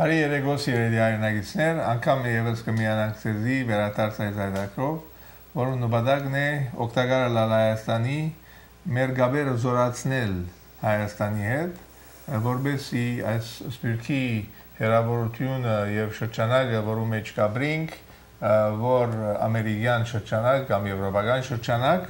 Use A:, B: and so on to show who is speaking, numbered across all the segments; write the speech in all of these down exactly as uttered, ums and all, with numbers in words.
A: Բարի երեկո սիրելի հայրենագիտներ, անգամ եւս կմիանանք ցեզի վերադարձ այս այդակրով, որը նպատակն է օգտակար լալ Հայաստանի մեր գաբերը զորացնել Հայաստանի հետ, որբեսի այս սպիրկի հերավորությունը եւ շրջանակը, որում մեջ կաբրինք, որ ամերիկյան շրջանակ կամ եվրոպական շրջանակ,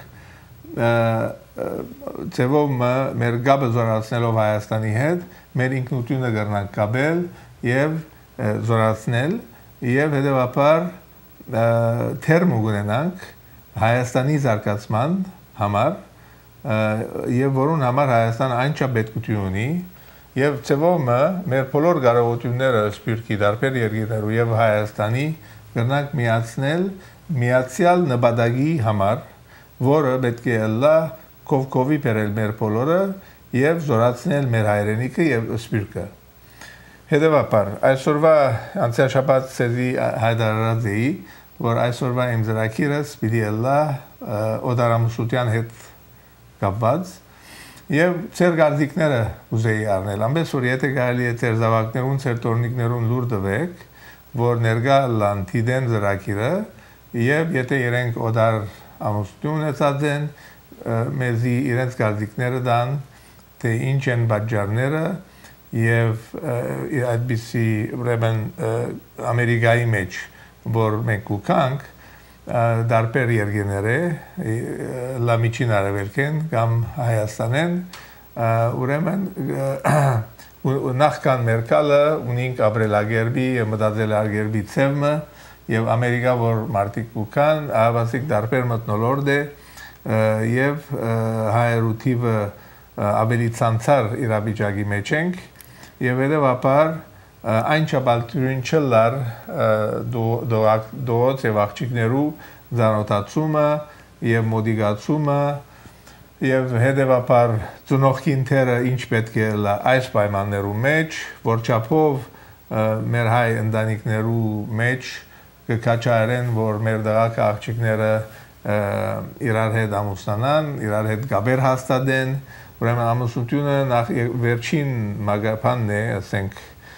A: ծևով մեր գաբը զորացնելով Հայաստանի հետ, մեր ինքնությունը կրնանք կաբել եւ զորացնել եւ հետեւաբար թերմ ունենանք Հայաստանի զարգացման համար եւ որուն համար Հայաստանը այնչափ պետքություն ունի եւ ծևով մեր բոլոր կարողությունները սպիրկի դարբեր երկրներու եւ Հայաստանի կրնանք միացնել միացյալ նպատակի համար, որը պետք է լա կովկովի բերել մեր բոլորը եւ զորացնել մեր հայրենիքը եւ սպիրկը։ Հետևաբար, այսօրվա անցյալ շաբաթ ցեզի հայտարարած էի, որ այսօրվա իմ ծրագիրս պիտի լա օդարամուսության հետ կապված եւ ծեր գարդիկները ուզեի առնել։ Ամենից որ եթե կարելի է ծեր զավակներուն, ծեր տորնիկներուն լուր տվեք, որ ներկա լան դիդեն ծրագիրը եւ եթե իրենք օդար ամուսնություն ունեցած են, մեզի իրենց գարդիկները դան, թե ինչ են բաժարները եւ այդպիսի ուրեմն Ամերիկայի մեջ որ մենք ուկանք դարբեր երկրները լա միջին արևելքեն կամ Հայաստանեն ուրեմն նախքան մերկալը ունենք ապրելագերբի եւ մտածելագերբի ցևը եւ Ամերիկա որ մարտիկ ուկան ավասիկ դարբեր մտնոլորդ է եւ հայրութիվը ավելի ցանցար իրավիճակի մեջ ենք եւ հետեւաբար այն չափալտուրին չլար դոած եւ աղջիկներու զանոթացումը եւ մոդիգացումը եւ հետեւաբար ծնողքին թերը ինչ պետք է լա այս պայմաններու մեջ որ չափով մեր հայ ընտանիքներու մեջ կկաչարեն որ մեր դղակ աղջիկները իրար հետ ամուսնանան իրար հետ գաբեր հաստատեն ուրեմն ամուսնությունը նախ վերջին մագապանն է, ասենք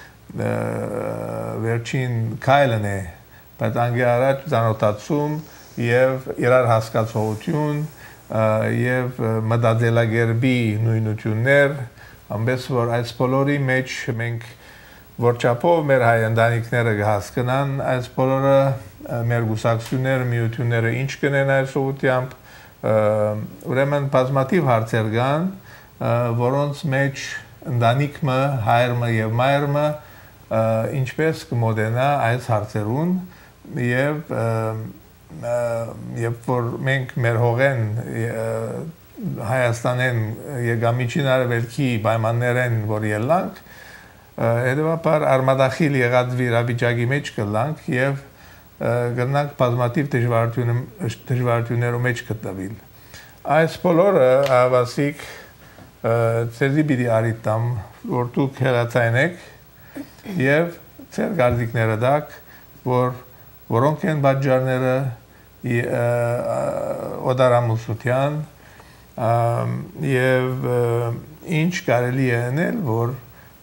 A: վերջին քայլն է, բայց անգե առաջ ծանոթացում եւ իրար հասկացողություն եւ մտածելակերպի նույնություններ, ամենից որ այս բոլորի մեջ մենք որ չափով մեր հայ ընտանիքները կհասկանան այս բոլորը մեր գուսակցությունները, միությունները ինչ կնեն այս ուղղությամբ, ուրեմն բազմաթիվ հարցեր կան որոնց մեջ ընտանիքը, հայրը եւ մայրը ինչպես կմոդենա այս հարցերուն եւ եւ որ մենք մեր հողեն Հայաստանեն եկամիջին արևելքի պայմաններեն որ ելանք հետեւաբար արմադախիլ եղած վիրաբիջակի մեջ կլանք եւ գտնանք բազմաթիվ դժվարություններու մեջ գտնվել այս բոլորը ավասիկ ցեզի պիտի արիտամ որ դուք հերացայնեք եւ ցեր գարդիկները դակ որ որոնք են բաժարները օդարամուսության եւ ինչ կարելի է անել որ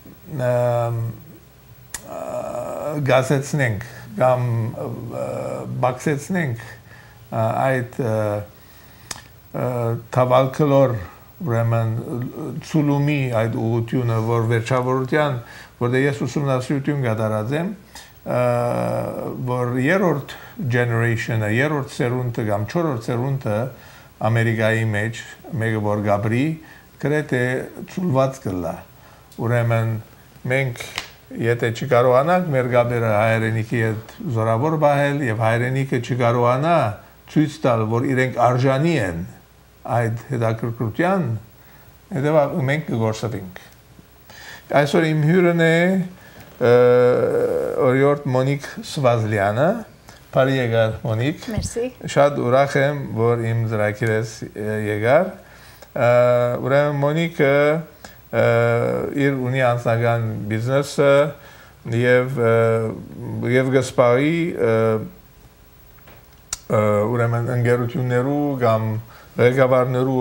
A: գազեցնենք կամ բաքսեցնենք այդ թավալքլոր ուրեմն ցուլումի այդ ուղղությունը որ վերջավորության որտեղ ես ուսումնասիրություն կատարած եմ որ երրորդ generation-ը երրորդ սերունդը կամ չորրորդ սերունդը Ամերիկայի մեջ մեկը որ գաբրի գրեթե ցուլված կլա ուրեմն մենք եթե չկարողանանք մեր գաբերը հայրենիքի հետ զորավոր բահել եւ հայրենիքը չկարողանա ցույց տալ որ իրենք արժանի են այդ հետաքրքրության հետեւաբար մենք կգործվենք այսօր իմ հյուրն է օրիորդ Մոնիկ Սվազլյանը բարի եկար Մոնիկ
B: Մերսի
A: շատ ուրախ եմ որ իմ ծրագիրս եկար ուրեմն Մոնիկը իր ունի անձնական բիզնեսը եւ եւ գսպարի ուրեմն ընկերություններու կամ ղեկավարներու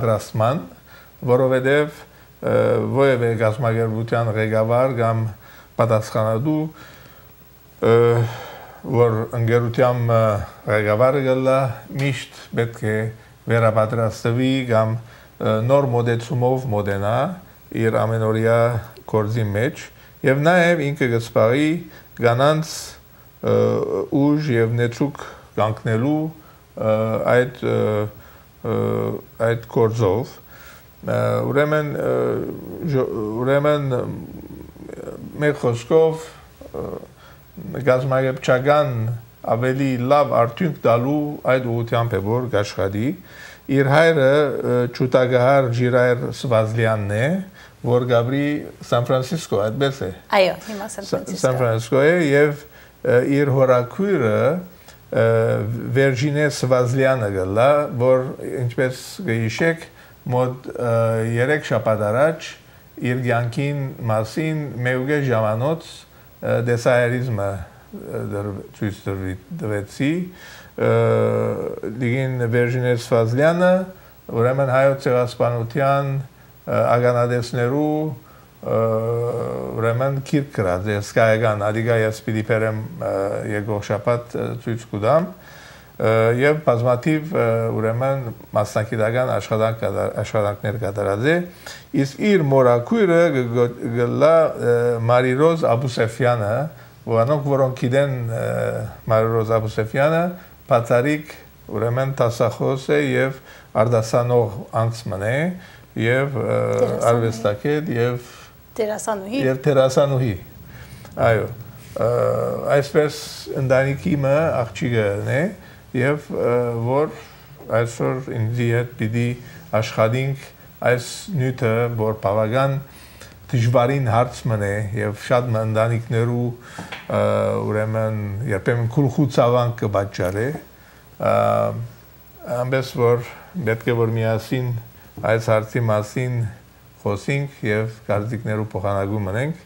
A: վերապատրաստման, որովհետև որևէ գազམ-ագերբության ղեկավար կամ պատասխանատու որ ընկերության ղեկավարը գլա միշտ պետք է վերապատրաստվի կամ նոր մոդեցումով մոդենա իր ամենօրյա գործի մեջ եւ նաեւ ինքը գծպարի կանանց ուժ եւ նեցուկ կանգնելու այդ այդ գործով ուրեմն ուրեմն մեկ խոսքով գազམ་ագեբչական ավելի լավ արդյունք տալու այդ ուղղությամբ է որ գաշխատի իր հայրը ճուտագահար Ժիրայր Սվազլյանն է որ գաբրի Սան Ֆրանցիսկո այդպես է
B: այո հիմա Սան Ֆրանցիսկո
A: Սան Ֆրանցիսկո է եւ իր հորաքույրը Վերջինե Սվազլյանը գլա որ ինչպես գիշեք մոտ երեք շաբաթ առաջ իր կյանքին մասին մեկ ժամանոց դեսայրիզմը ցույց տվեցի դին Վերջինե Սվազլյանը ուրեմն հայոց ցեղասպանության ագանադեսներու ուրեմն քիրք գրած է սկայական ադիգա ես պիտի բերեմ երկու շաբաթ ցույց կտամ եւ բազմաթիվ ուրեմն մասնակիտական աշխատանք աշխատանքներ կատարած է իսկ իր մորաքույրը գլա Մարիրոզ Աբուսեֆյանը որոնք որոնք գիտեն Մարիրոզ Աբուսեֆյանը բացարիք ուրեմն տասախոս է եւ արդասանող անցման է եւ արվեստագետ եւ
B: դերասանուհի
A: եւ դերասանուհի այո այսպես ընտանիքի մը աղջիկն է եւ որ այսօր ինձի հետ պիտի աշխատենք այս նյութը որ բավական դժվարին հարց մնե եւ շատ ընտանիքներու ուրեմն երբեմն քուլխուցավանք կբաճարե ամենից որ պետք է որ միասին այս հարցի մասին խոսենք եւ կարծիքներու փոխանակում ունենք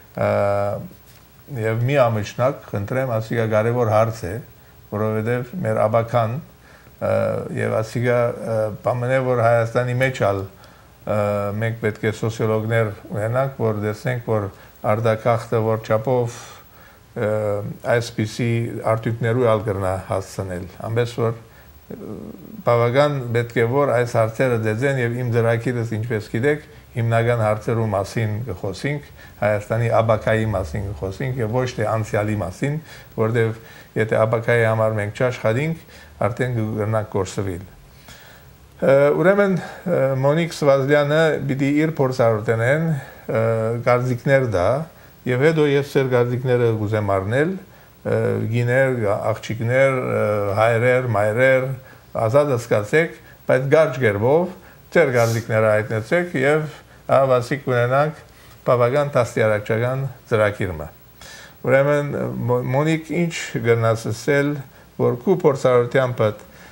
A: եւ մի ամիջնակ խնդրեմ ասիգա կարեւոր հարց է որովհետեւ մեր աբական եւ ասիգա բամենե որ Հայաստանի մեջ ալ մենք պետք է սոցիոլոգներ ունենանք որ տեսնենք որ արդակախտը որ չափով այսպիսի արտույտներու ալ կրնա հասցնել ամենից որ բավական պետք է որ այս հարցերը դեզեն եւ իմ դրակիրս ինչպես գիտեք հիմնական հարցերու մասին կխոսենք Հայաստանի աբակայի մասին կխոսենք եւ ոչ թե անցյալի մասին որտեւ եթե աբակայի համար մենք չաշխատենք արդեն կգրնանք կորսվել ուրեմն Մոնիկ Սվազլյանը պիտի իր փորձառութենեն գարզիկներ դա եւ հետո ես ծեր գարզիկները կուզեմ առնել գիներ աղջիկներ հայրեր մայրեր ազատ ասկացեք բայց գարջ գերբով ծեր գարզիկները հայտնեցեք եւ ավասիկ ունենանք բավական տասնյարակչական ծրագիրը ուրեմն Մոնիկ ինչ գնաց ասել որ քու փորձառությամբ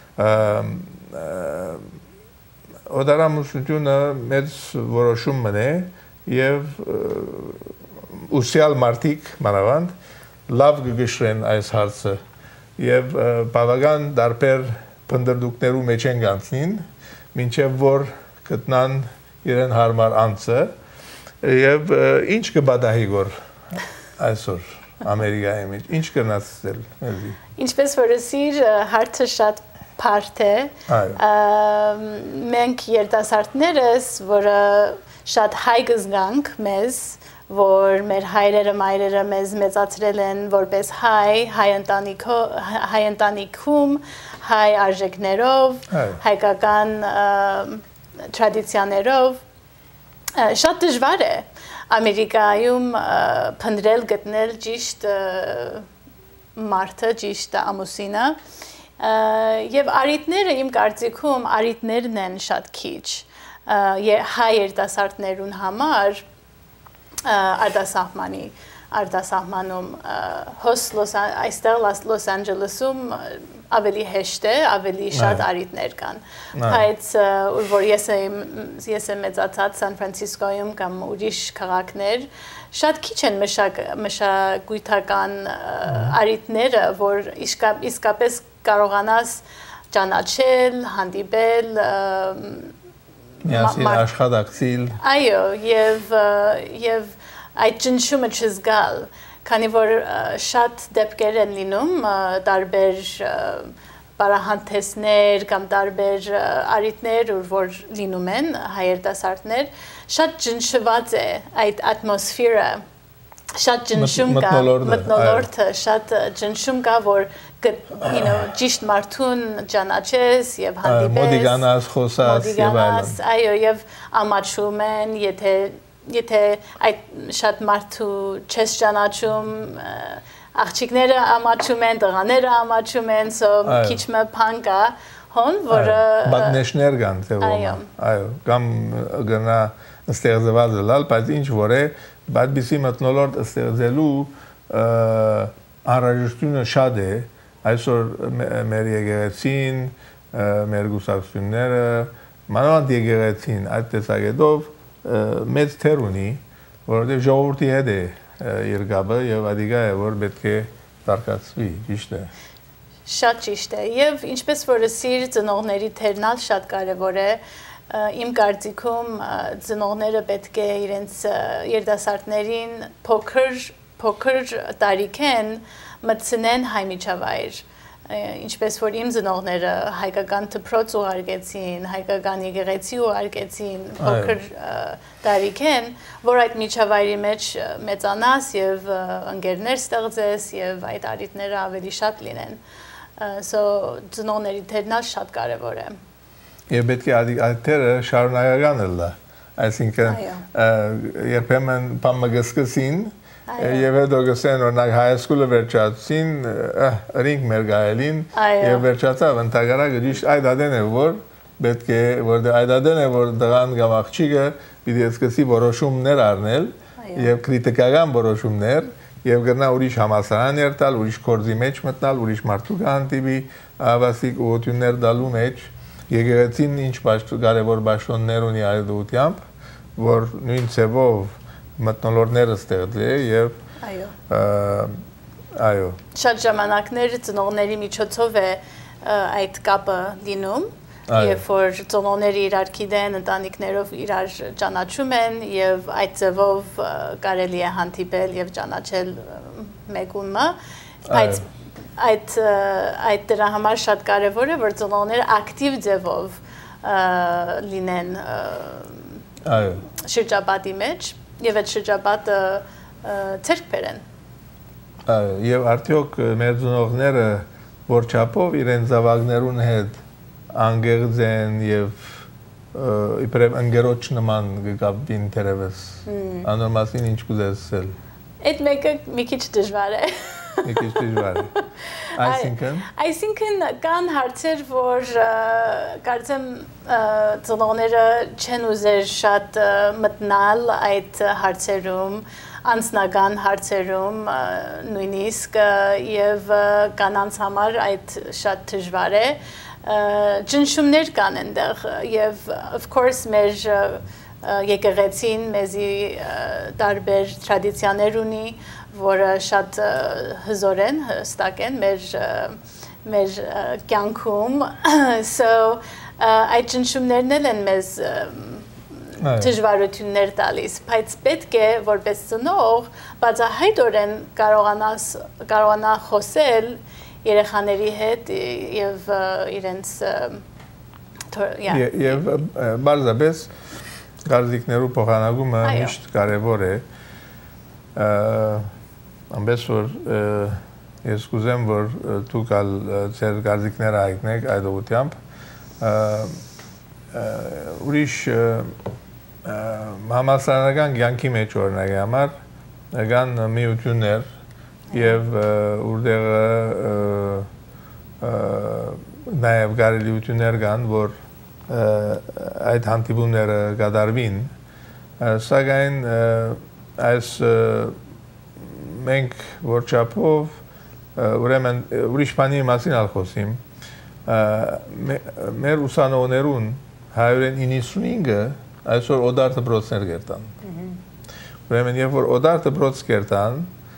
A: օդարամուսությունը մեծ որոշում մնե եւ ուսյալ մարդիկ մանավանդ լավ գշրեն այս հարցը եւ բավական դարբեր փնդրդուկներու մեջ են գանցնին մինչեւ որ գտնան իրեն հարմար անձը եւ ինչ կբադահի որ այսօր Ամերիկայի մեջ ինչ կնացել
B: ինչպես որ ասիր հարցը շատ բարդ է մենք երիտասարդներս որը շատ հայ կզգանք մեզ որ մեր հայրերը մայրերը մեզ մեծացրել են որպես հայ հայ հայ ընտանիքում հայ արժեքներով հայկական տրադիցիաներով շատ դժվար է Ամերիկայում փնտրել գտնել ճիշտ մարդը ճիշտ ամուսինը եւ արիտները իմ կարծիքում արիտներն են շատ քիչ հայ երիտասարդներուն համար արտասահմանի արտասահմանում հոս այստեղ Լոս Անջելեսում ավելի հեշտ է, ավելի շատ արիտներ կան։ Բայց որ ես ես եմ մեծացած Սան Ֆրանցիսկոյում կամ ուրիշ քաղաքներ, շատ քիչ են մշակութական արիտները, որ իսկապես կարողանաս ճանաչել, հանդիպել,
A: միասին աշխատակցել։
B: Այո, եւ եւ այդ ճնշումը չզգալ, քանի որ շատ դեպքեր են լինում տարբեր բարահանտեսներ կամ տարբեր արիտներ, որ լինում են հայերտասարդներ, շատ ճնշված է այդ ատմոսֆերը, շատ ճնշում կա, մթնոլորտը, շատ ճնշում կա, որ ճիշտ մարդուն ճանաչես և հանդիպես,
A: մոդիգանաս, խոսաս և այլն։
B: Այո, և ամաչում են, եթե այդ շատ մարդու չես ճանաչում, աղջիկները ամաչում են, տղաները ամաչում են, քիչ մը բան կա, հոն, որը
A: բակնեշներ կան թեվում, այո, կամ գնա ստեղծված լալ, բայց ինչ որ է, այդպիսի մթնոլորտ ստեղծելու անհրաժեշտությունը շատ է, այսօր մեր եկեղեցին, մեր գուսակցությունները, մանավանդ եկեղեցին այդ տեսակետով մեծ թեր ունի, որովհետև ժողովրդի հետ է իր գաբը և ադիգա է, որ պետք է տարկացվի, ճիշտ է։
B: Շատ ճիշտ է, և ինչպես որ սիր ծնողների թերնալ շատ կարևոր է, իմ կարծիքում ծնողները պետք է իրենց երիտասարդներին փոքր տարիքեն մտցնեն հայ միջավայր, ինչպես որ իմ ծնողները հայկական դպրոց ուղարկեցին, հայկական եկեղեցի ուղարկեցին փոքր տարիքեն, որ այդ միջավայրի մեջ մեծանաս և ընկերներ ստեղծես և այդ արիտները ավելի շատ լինեն։ So ծնողների թերնալ շատ կարևոր է։
A: Եվ պետք է այդ թերը շարունակական լա, այսինքն երբեմն բան մգսկսին, և հետո գսեն օրինակ հայսկուլը վերջացին, ռինք մեր գայելին և վերջացավ ընթագարակը ճիշտ այդ ադեն է, որ պետք է, որ այդ ադեն է, որ դղան կամ աղջիկը պիտի սկսի որոշումներ առնել և կրիտիկական որոշումներ և գրնա ուրիշ համալսարան երտալ, ուրիշ կորձի մեջ մտնալ, ուրիշ մարդու կհանդիպի, ավասիկ ուղղություններ դալու մեջ, եկեղեցին ինչ կարևոր բաժններ ունի այդ ուղղությամբ, որ նույն ցևով մթնոլորտները ստեղծի և այո։
B: Շատ ժամանակներ ծնողների միջոցով է այդ կապը լինում, երբ որ ծնողները իրար գիտեն, ընտանիքներով իրար ճանաչում են և այդ ձևով կարելի է հանդիպել և ճանաչել մեկունը, բայց այդ դրա համար շատ կարևոր է, որ ծնողները ակտիվ ձևով լինեն շրջապատի մեջ և այդ շրջապատը ցերկ բերեն։
A: Եվ արդյոք մեր ծնողները որ չափով իրենց զավակներուն հետ անգեղծ են և իբրև ընկերոջ նման կկապվին թերևս, անոր մասին ինչ կուզես ասել։
B: Այդ մեկը մի քիչ դժվար է։
A: Մի քիչ դժվար է։ Այսինքն
B: Այսինքն կան հարցեր, որ կարծեմ ծնողները չեն ուզեր շատ մտնալ այդ հարցերում, անձնական հարցերում նույնիսկ և կանանց համար այդ շատ դժվար է։ Ճնշումներ կան այնտեղ և of course մեր եկեղեցին մեզի տարբեր տրադիցիաներ ունի, որը շատ հզոր են, հստակ են մեր կյանքում, so այդ ճնշումներն էլ են մեզ դժվարություններ տալիս, բայց պետք է որպես ծնող բացահայտորեն կարողանա խոսել երեխաների հետ և իրենց
A: Եվ բարձրապես կարծիքներու փոխանակումը միշտ կարևոր է, ամենից որ ես կուզեմ, որ դուք ձեր կարծիքները հայտնեք այդ ուղղությամբ, ուրիշ համալսարանական կյանքի մեջ օրինակ համար կան միություններ և որտեղը նաև կարելիություններ կան, որ այդ հանդիպումները կատարվին, սակայն այս մենք որ չափով ուրեմն ուրիշ բանի մասին ալ խոսիմ, մեր ուսանողներուն հայերեն իննսունինը այսօր օդար դպրոցներ կերտան։ Ուրեմն երբ որ օդար դպրոց կերտան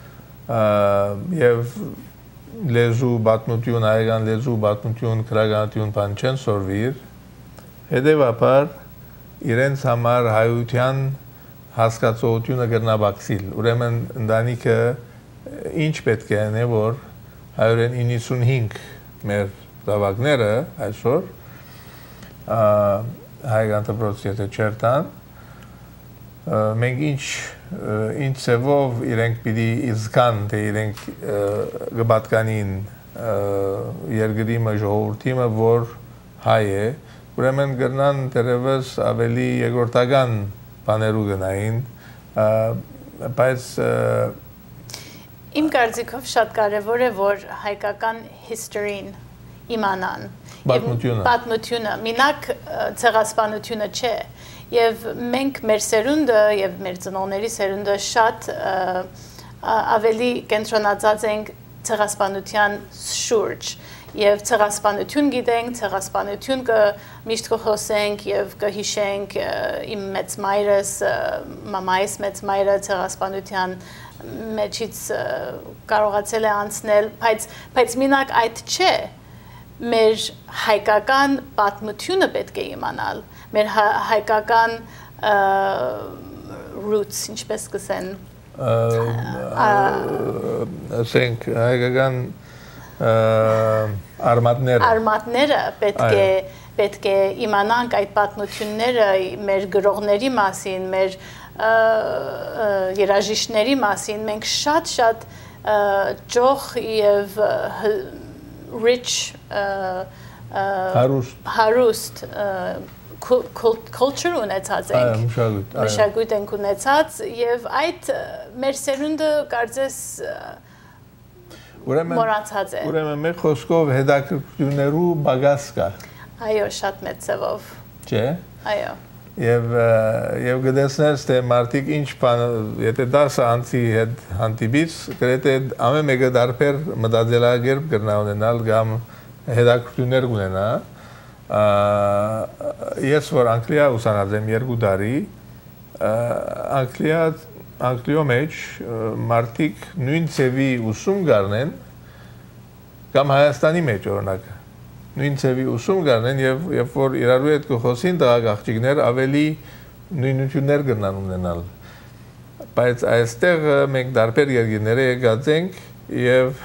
A: և լեզու, պատմություն, հայկական լեզու, պատմություն, քրագանություն բան չեն սորվիր, հետևաբար իրենց համար հայության հասկացողությունը կրնաբացիլ։ Ուրեմն ընտանիքը ինչ պետք է անե, որ հայերեն իննսունհինգ մեր զավակները այսօր հայկական դպրոց եթե չերտան, մենք ինչ ինչ ծևով իրենք պիտի իզկան, թե իրենք գբատկանին երկրի ժողովրդիմը, որ հայ է, ուրեմն գրնան դերևս ավելի երկրորդական բաներու գնային, բայց
B: իմ կարծիքով շատ կարևոր է, որ հայկական history-ն իմանան, պատմությունը, մինակ ցեղասպանությունը չէ, եւ մենք մեր սերունդը եւ մեր ծնողների սերունդը շատ ավելի կենտրոնացած ենք ցեղասպանության շուրջ եւ ցեղասպանություն գիտենք, ցեղասպանություն կը միշտ կխոսենք եւ կհիշենք իմ մեծ մայրս, մամայիս մեծ մայրը ցեղասպանության մեջից կարողացել է անցնել, բայց բայց մինակ այդ չէ, մեր հայկական պատմությունը պետք է իմանալ, մեր հայկական roots, ինչպես կսեն,
A: ասենք հայկական արմատները
B: արմատները պետք է պետք է իմանանք այդ պատմությունները մեր գրողների մասին, մեր երաժիշտների մասին, մենք շատ-շատ ջող եւ rich հարուստ culture ունեցած ենք, մշակույթ ենք ունեցած եւ այդ մեր սերունդը կարծես մոռացած է։
A: Ուրեմն մեր խոսքով հետաքրքրություններու բագաս կա։
B: Այո, շատ մեծ ծավով։
A: Չէ։
B: Այո։
A: Եվ եւ գտեսնես թե մարդիկ ինչ բան, եթե դասը անցի հետ հանդիպից, գրեթե ամեն մեկը դարբեր մտածելակերպ կրնա ունենալ կամ հետաքրքրություններ ունենա։ Ես որ Անգլիա ուսանած եմ երկու տարի, Անգլիա Անգլիո մեջ մարդիկ նույն ծևի ուսում գարնեն կամ Հայաստանի մեջ օրինակ նույն ծևի ուսում գարնեն եւ երբ որ իրարու հետ կխոսին տղաք աղջիկներ ավելի նույնություններ կգնան ունենալ բայց այստեղ մենք դարբեր երկրները եկած ենք եւ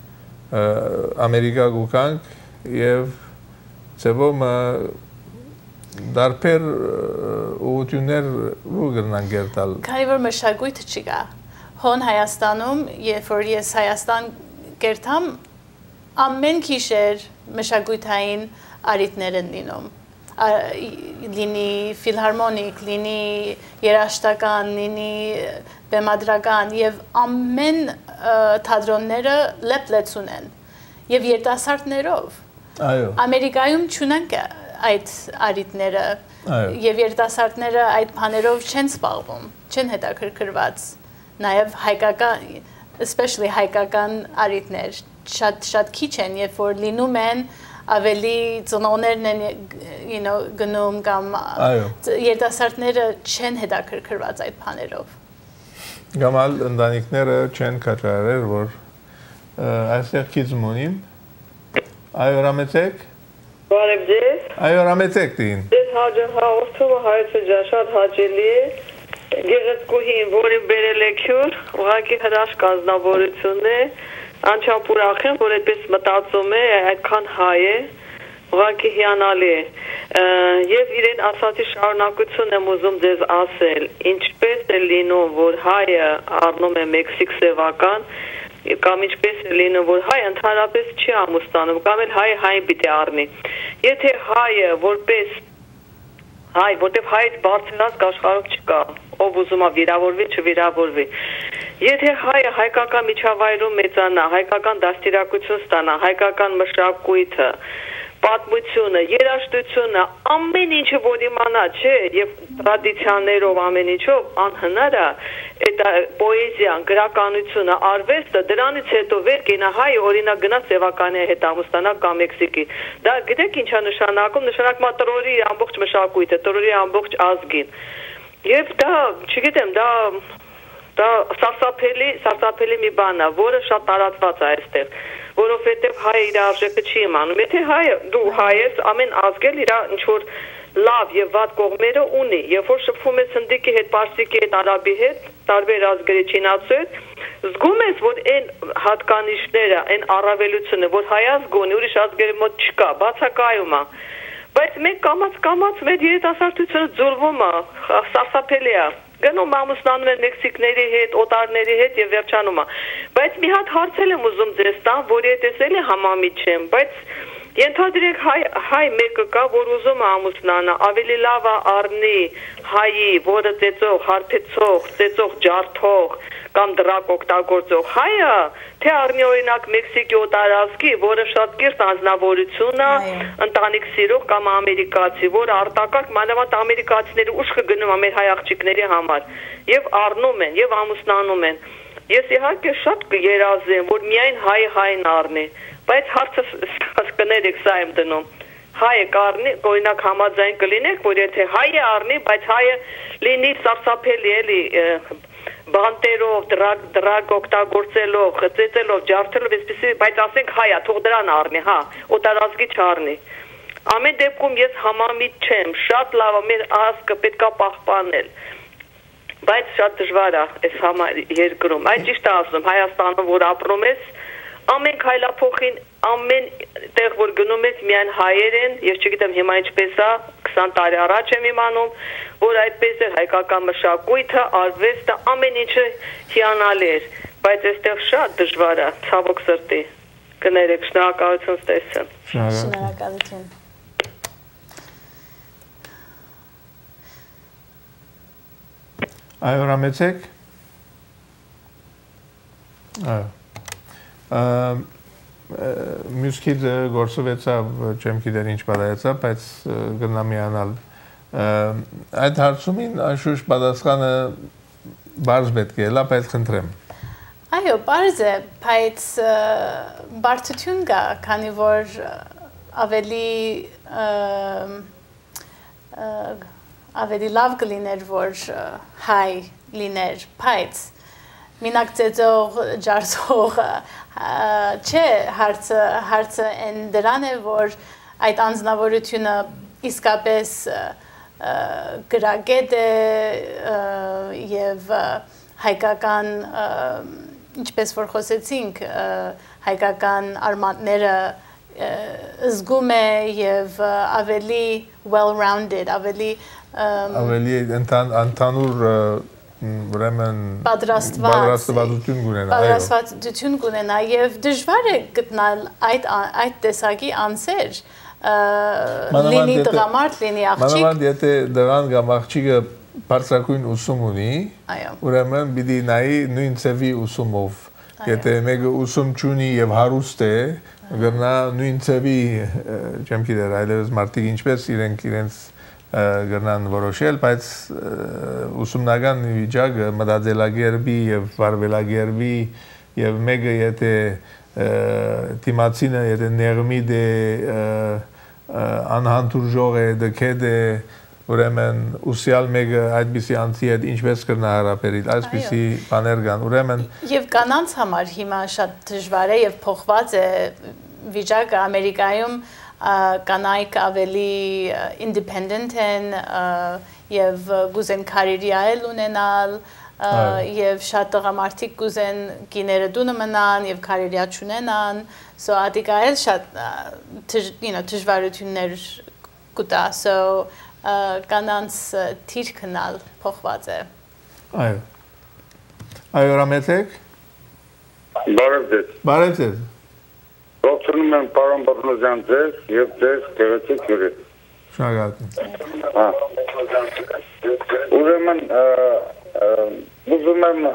A: Ամերիկա գուկանք եւ ծևոմ դարբեր ուղղություններ ու գրնան գերտալ։
B: Քանի որ մշակույթը չկա, հոն Հայաստանում, երբ որ ես Հայաստան գերտամ, ամեն գիշեր մշակույթային արիտներ են լինում։ Լինի ֆիլհարմոնիկ, լինի երաժշտական, լինի բեմադրական եւ ամեն թատրոնները լեփլեցուն են եւ երիտասարդներով։
A: Այո։
B: Ամերիկայում չունենք այդ արիտները եւ երիտասարդները այդ բաներով չեն զբաղվում, չեն հետաքրքրված, նաեւ հայկական, especially հայկական արիտներ շատ շատ քիչ են, երբ որ լինում են ավելի ծնողներն են, you know, գնում կամ երիտասարդները չեն հետաքրքրված այդ բաներով։
A: Գամալ ընտանիքները չեն կատարել, որ այստեղ քիչ մոնին, այո ռամեցեք։
C: Բարև ձեզ։
A: Այո, ռամեցեք դին։
C: Ձեզ հաղորդումը հայոցը շատ հաճելի է։ Գեղեցկուհին, որի բերել եք հյուր, ուղղակի հրաշք անձնավորություն է, անչափ ուրախ եմ, որ այդպես մտածում է, այդքան հայ է, ուղղակի հիանալի է։ Եվ իրեն ասացի շարունակություն եմ ուզում ձեզ ասել, ինչպես է լինում, որ հայը առնում է մեքսիկ սևական, կամ ինչպես է լինում, որ հայ ընդհանրապես չի ամուսնանում, կամ էլ հայը հային պիտի առնի։ Եթե հայը որպես հայ, որտեղ հայից բարձրած աշխարհում չկա, ով ուզում է վիրավորվի, չվիրավորվի։ Եթե հայը հայկական միջավայրում մեծանա, հայկական դաստիարակություն ստանա, հայկական մշակույթը, պատմությունը, երաժշտությունը, ամեն ինչը որ իմանա, չէ, եւ տրադիցիաներով ամեն ինչով անհնար է, այդ պոեզիան, գրականությունը, արվեստը, դրանից հետո վեր կենա հայը օրինակ գնա սևականի հետ ամուսնանա կամ Մեքսիկի։ Դա գիտեք ինչա նշանակում, նշանակում է տրորի ամբողջ մշակույթը, տրորի ամբողջ ազգին։ Եվ դա, չգիտեմ, դա դա սարսափելի, սարսափելի մի բան է, որը շատ տարածված է այստեղ, որովհետև հայը իր արժեքը չի իմանում։ Եթե հայը, դու հայ ես, ամեն ազգ էլ իր ինչ որ լավ եւ վատ կողմերը ունի։ Երբ որ շփվում ես հնդիկի հետ, պարսիկի հետ, արաբի հետ, տարբեր ազգերի չինացու հետ, զգում ես, որ այն հատկանիշները, այն առավելությունը, որ հայազգ ունի, ուրիշ ազգերի մոտ չկա, բացակայում է։ Բայց մենք կամաց-կամաց մեր երիտասարդությունը ձուլվում է, սարսափելի է։ Գնում ամուսնանում են մեքսիկների հետ, օտարների հետ եւ վերջանում է։ Բայց մի հատ հարցել եմ ուզում ձեզ տամ, որի հետ ես էլի համամիջ չեմ, բայց ենթադրեք հայ հայ մեկը կա, որ ուզում է ամուսնանա, ավելի լավ է առնի հայի, որը ծեծող, հարբեցող, ծեծող ջարդող կամ դրակ օգտագործող հայը, թե առնի օրինակ Մեքսիկի օտարազգի, որը շատ կիրթ անձնավորություն է, ընտանիք սիրող կամ ամերիկացի, որը արտակարգ մանավանդ ամերիկացիների ուշքը գնում է մեր հայ աղջիկների համար եւ առնում են եւ ամուսնանում են։ Ես իհարկե շատ կերազեմ, որ միայն հայը հայն առնի, բայց հարցը կներեք, սա եմ դնում։ Հայը կառնի, օրինակ համաձայն կլինեք, որ եթե հայը առնի, բայց հայը լինի սարսափելի էլի բանտերով, դրակ, դրակ օգտագործելով, ծեծելով, ջարդելով, այսպեսի, բայց ասենք հայա, թող դրան առնի, հա, օտարազգի չառնի։ Ամեն դեպքում ես համամիտ չեմ, շատ լավ է, մեր ազգը պետքա պահպանել։ Բայց շատ դժվար է այս համար երկրում։ Այդ ճիշտ է ասում, Հայաստանում, որ ապրում ես, ամեն քայլափոխին, ամեն տեղ, որ գնում ես, միայն հայեր են, ես չգիտեմ հիմա ինչպես է, քսան տարի առաջ եմ իմանում, որ այդպես էր հայկական մշակույթը, արվեստը, ամեն ինչը հիանալի էր, բայց այստեղ շատ դժվար է, ցավոք սրտի։ Կներեք, շնորհակալություն ստեսեմ։
B: Շնորհակալություն։
A: Այո, հրամեցեք։ Այո։ Մյուսքիդ գործովեցավ, չեմ գիտեր ինչ պատահեցավ, բայց գնա միանալ։ Այդ հարցումին անշուշտ պատասխանը բարձ պետք է լա, բայց խնդրեմ։
B: Այո, բարձ է, բայց բարձություն կա, քանի որ ավելի ավելի լավ կլիներ, որ հայ լիներ, բայց մինակ ծեծող, ջարդող չէ, հարցը, հարցը են դրան է, որ այդ անձնավորությունը իսկապես գրագետ է և հայկական, ինչպես որ խոսեցինք, հայկական արմատները զգում է և ավելի well-rounded, ավելի
A: ավելի ընդհանուր ուրեմն
B: պատրաստվածություն
A: կունենա,
B: պատրաստվածություն կունենա և դժվար է գտնել այդ տեսակի անձեր, լինի տղամարդ, լինի աղջիկ։
A: Մանավանդ եթե դղան կամ աղջիկը բարձրակույն ուսում ունի, ուրեմն պիտի նայի նույն ձևի ուսումով։ Եթե մեկը ուսում չունի և հարուստ է, գտնա նույն ձևի, չեմ գիտեր, այլևս մարդիկ ինչպես իրենք իրենց գնան որոշել, բայց ուսումնական վիճակը մտածելակերպի և վարվելակերպի և մեկը եթե դիմացինը եթե նեղմիտ է, անհանդուրժող է, դքետ է, ուրեմն ուսյալ մեկը այդպիսի անձի հետ ինչպես կրնա հարաբերել, այսպիսի բաներ կան, ուրեմն
B: և կանանց համար հիմա շատ դժվար է և փոխված է վիճակը Ամերիկայում կանայք ավելի independent են և գուզեն կարիերի այլ ունենալ և շատ տղամարդիկ գուզեն գիները դունը մնան և կարիերիա չունենան, so ատիկա էլ շատ դժվարություններ կուտա, so կանանց թիրքնալ փոխված է։
A: Այո։ Այո, հրամեցեք։
D: Բարև ձեզ։
A: Բարև ձեզ։
D: Ողջունում եմ պարոն Բաբնոզյան ձեզ և ձեզ գեղեցիկ հյուրի։
A: Շնորհակալություն։
D: Ուրեմն ուզում եմ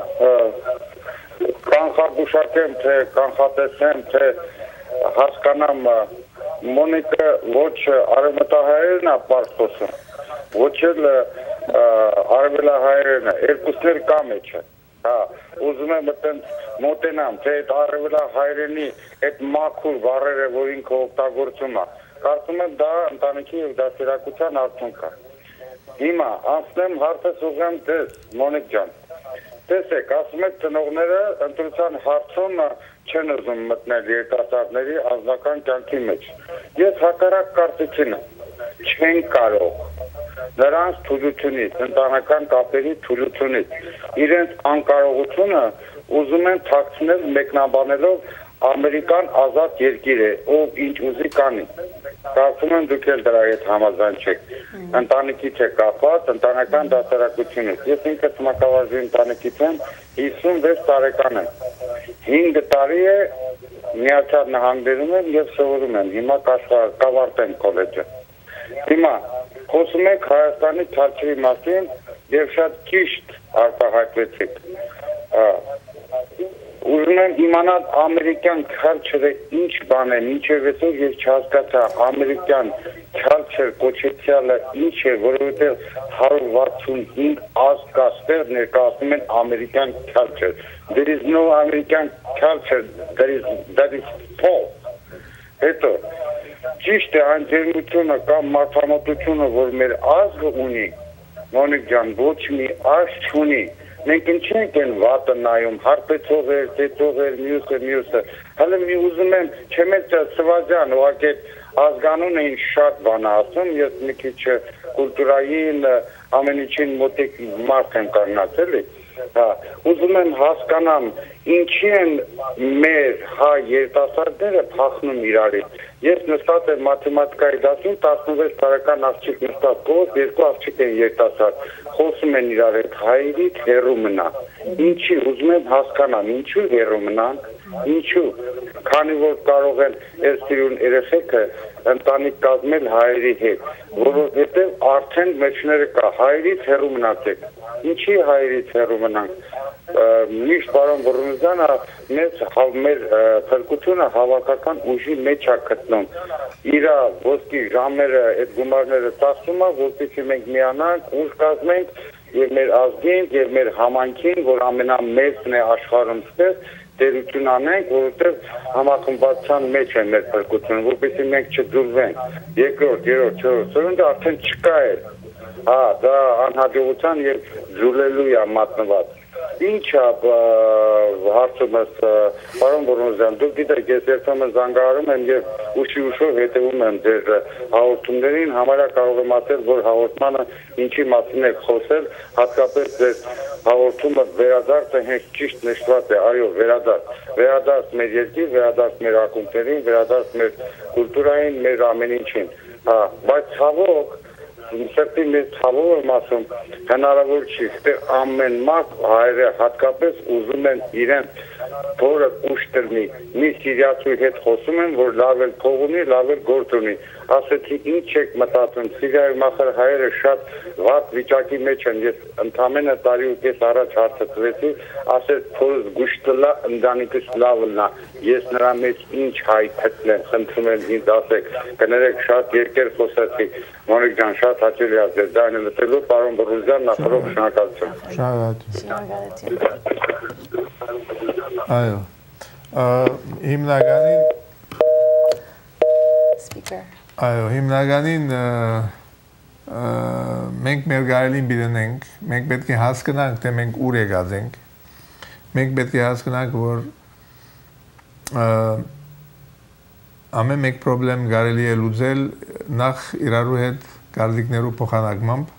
D: կանխագուշակեմ, թե կանխատեսեմ, թե հասկանամ Մոնիկը ոչ արևմտահայերն է պարզ խոսում, ոչ էլ արևելահայերն է, երկուսներ կա մեջը։ Ուզում եմ այտենց մոտենամ, թե այդ արևելահայերենի այդ մաքուր բառերը, որ ինքը օգտագործում է, կարծում եմ դա ընտանիքի և դաստիարակության արդյունք է։ Հիմա անցնեմ հարցս ուղղեմ ձեզ, Մոնիկ ջան։ Տեսեք, ասում եք ծնողները ընտրության հարցում չեն ուզում մտնել երիտասարդների անձնական կյանքի մեջ։ Ես հակառակ կարծիքին եմ։ չեն կարող նրանց թուլությունից, ընտանեկան կապերի թուլությունից, իրենց անկարողությունը ուզում են թաքցնել մեկնաբանելով Ամերիկան ազատ երկիր է, ով ինչ ուզի կանի։ Կարծում եմ դուք էլ դրա հետ համաձայն չեք։ Ընտանիքից է կապված, ընտանեկան դասարակությունից։ Ես ինքս մակավարժի ընտանիքից եմ, հիսունվեց տարեկան եմ։ հինգ տարի է Միացյալ Նահանգներում եմ եւ սովորում եմ։ Հիմա կավարտեմ քոլեջը։ Հիմա խոսում եք Հայաստանի ցածրի մասին եւ շատ ճիշտ արտահայտվեցիք։ Ուզում եմ իմանալ ամերիկյան քալչերը ինչ բան է, ինչև այսօր ես չհասկացա ամերիկյան քալչեր կոչեցյալը ինչ է, որովհետև հարյուր վաթսունհինգ ազգ կա ստեղ ներկայացնում են ամերիկյան քալչեր։ There is no American culture, there is that is false։ Հետո ճիշտ է այն ջերմությունը կամ մարդամոտությունը, որ մեր ազգը ունի, Մոնիկ ջան, ոչ մի ազգ չունի։ Մենք ինչ ենք են վատը նայում, հարբեցող էր, ծեծող էր, մյուսը, մյուսը։ Հələ մի ուզում եմ, չեմ էլ Սվազյան, ուղղակի ազգանուն էին շատ բան ասում, ես մի քիչ կուլտուրային ամեն ինչին մոտիկ մարդ եմ կանգնած, հա, ուզում եմ հասկանամ, ինչի են մեր հայ երիտասարդները փախնում իրարից։ Ես նստած եմ մաթեմատիկայի դասում, տասնվեց տարեկան աղջիկ նստած կողս, երկու աղջիկ են երիտասարդ, խոսում են իրար հետ, հայրից հեռու մնա։ Ինչի, ուզում եմ հասկանամ, ինչու հեռու մնան, ինչու, քանի որ կարող են այս սիրուն երեխեքը ընտանիք կազմել հայերի հետ, որովհետև արդեն մեջները կա, հայրից հեռու մնացեք։ Ինչի հայրից հեռու մնանք։ Միշտ պարոն Բռնուզյանը մեզ մեր փրկությունը հավաքական ուժի մեջ է գտնում։ Իրա ոսկի ժամերը այդ գումարները ծախսում է, որպեսզի մենք միանանք, ուժ կազմենք եւ մեր ազգին եւ մեր համայնքին, որ ամենամեծն է աշխարհում ստեղ, դերություն անենք, որովհետև համախմբվածության մեջ է մեր փրկությունը, որպեսզի մենք չձուլվենք։ Երկրորդ, երրորդ, չորրորդ սերունդը արդեն չկա է։ Հա, դա անհաջողության եւ ձուլելու է մատնված։ Ինչ է հարցումս, պարոն Բռնուզյան, դուք գիտեք, ես երբեմն զանգահարում եմ եւ ուշի ուշով հետեւում եմ ձեր հաղորդումներին, համարյա կարող եմ ասել, որ հաղորդմանը ինչի մասին եք խոսել, հատկապես ձեր հաղորդումը վերադարձը հենց ճիշտ նշված է, այո, վերադարձ, վերադարձ մեր երկիր, վերադարձ մեր ակումբներին, վերադարձ մեր կուլտուրային, մեր ամեն ինչին, հա, բայց ցավոք Սրտի մեծ ցավով եմ ասում, հնարավոր չի, ստեղ ամեն մարդ հայերը հատկապես ուզում են իրենց փորը ուշ տրնի, մի սիրիացու հետ խոսում են, որ լավ էլ փող ունի, լավ էլ գործ ունի, ասեցի ինչ եք մտածում, Սիրիայում ախր հայերը շատ վատ վիճակի մեջ են, ես ընդամենը տարի ու կես առաջ հարցրեցի, ասեց փորս գուշ տլա, ընտանիքս լավ լնա, ես նրա մեջ ինչ հայ գտնեմ, խնդրում եմ ինձ ասեք, կներեք շատ երկեր խոսեցի, Մոնիկ ջան, շատ հաճելի է ձեր ձայնը լսելու, պարոն Բռնուզյան, նախորդ շնորհակալություն։
A: Շնորհակալություն։ Այո։ Հիմնականին
B: Speaker.
A: Այո, հիմնականին մենք մեր գարելին բիդենենք, մենք պետք է հասկանանք, թե մենք ուր եկած ենք, մենք պետք է հասկանանք, որ ամեն մեկ պրոբլեմ կարելի է լուծել նախ իրարու հետ կարծիքներու փոխանակմամբ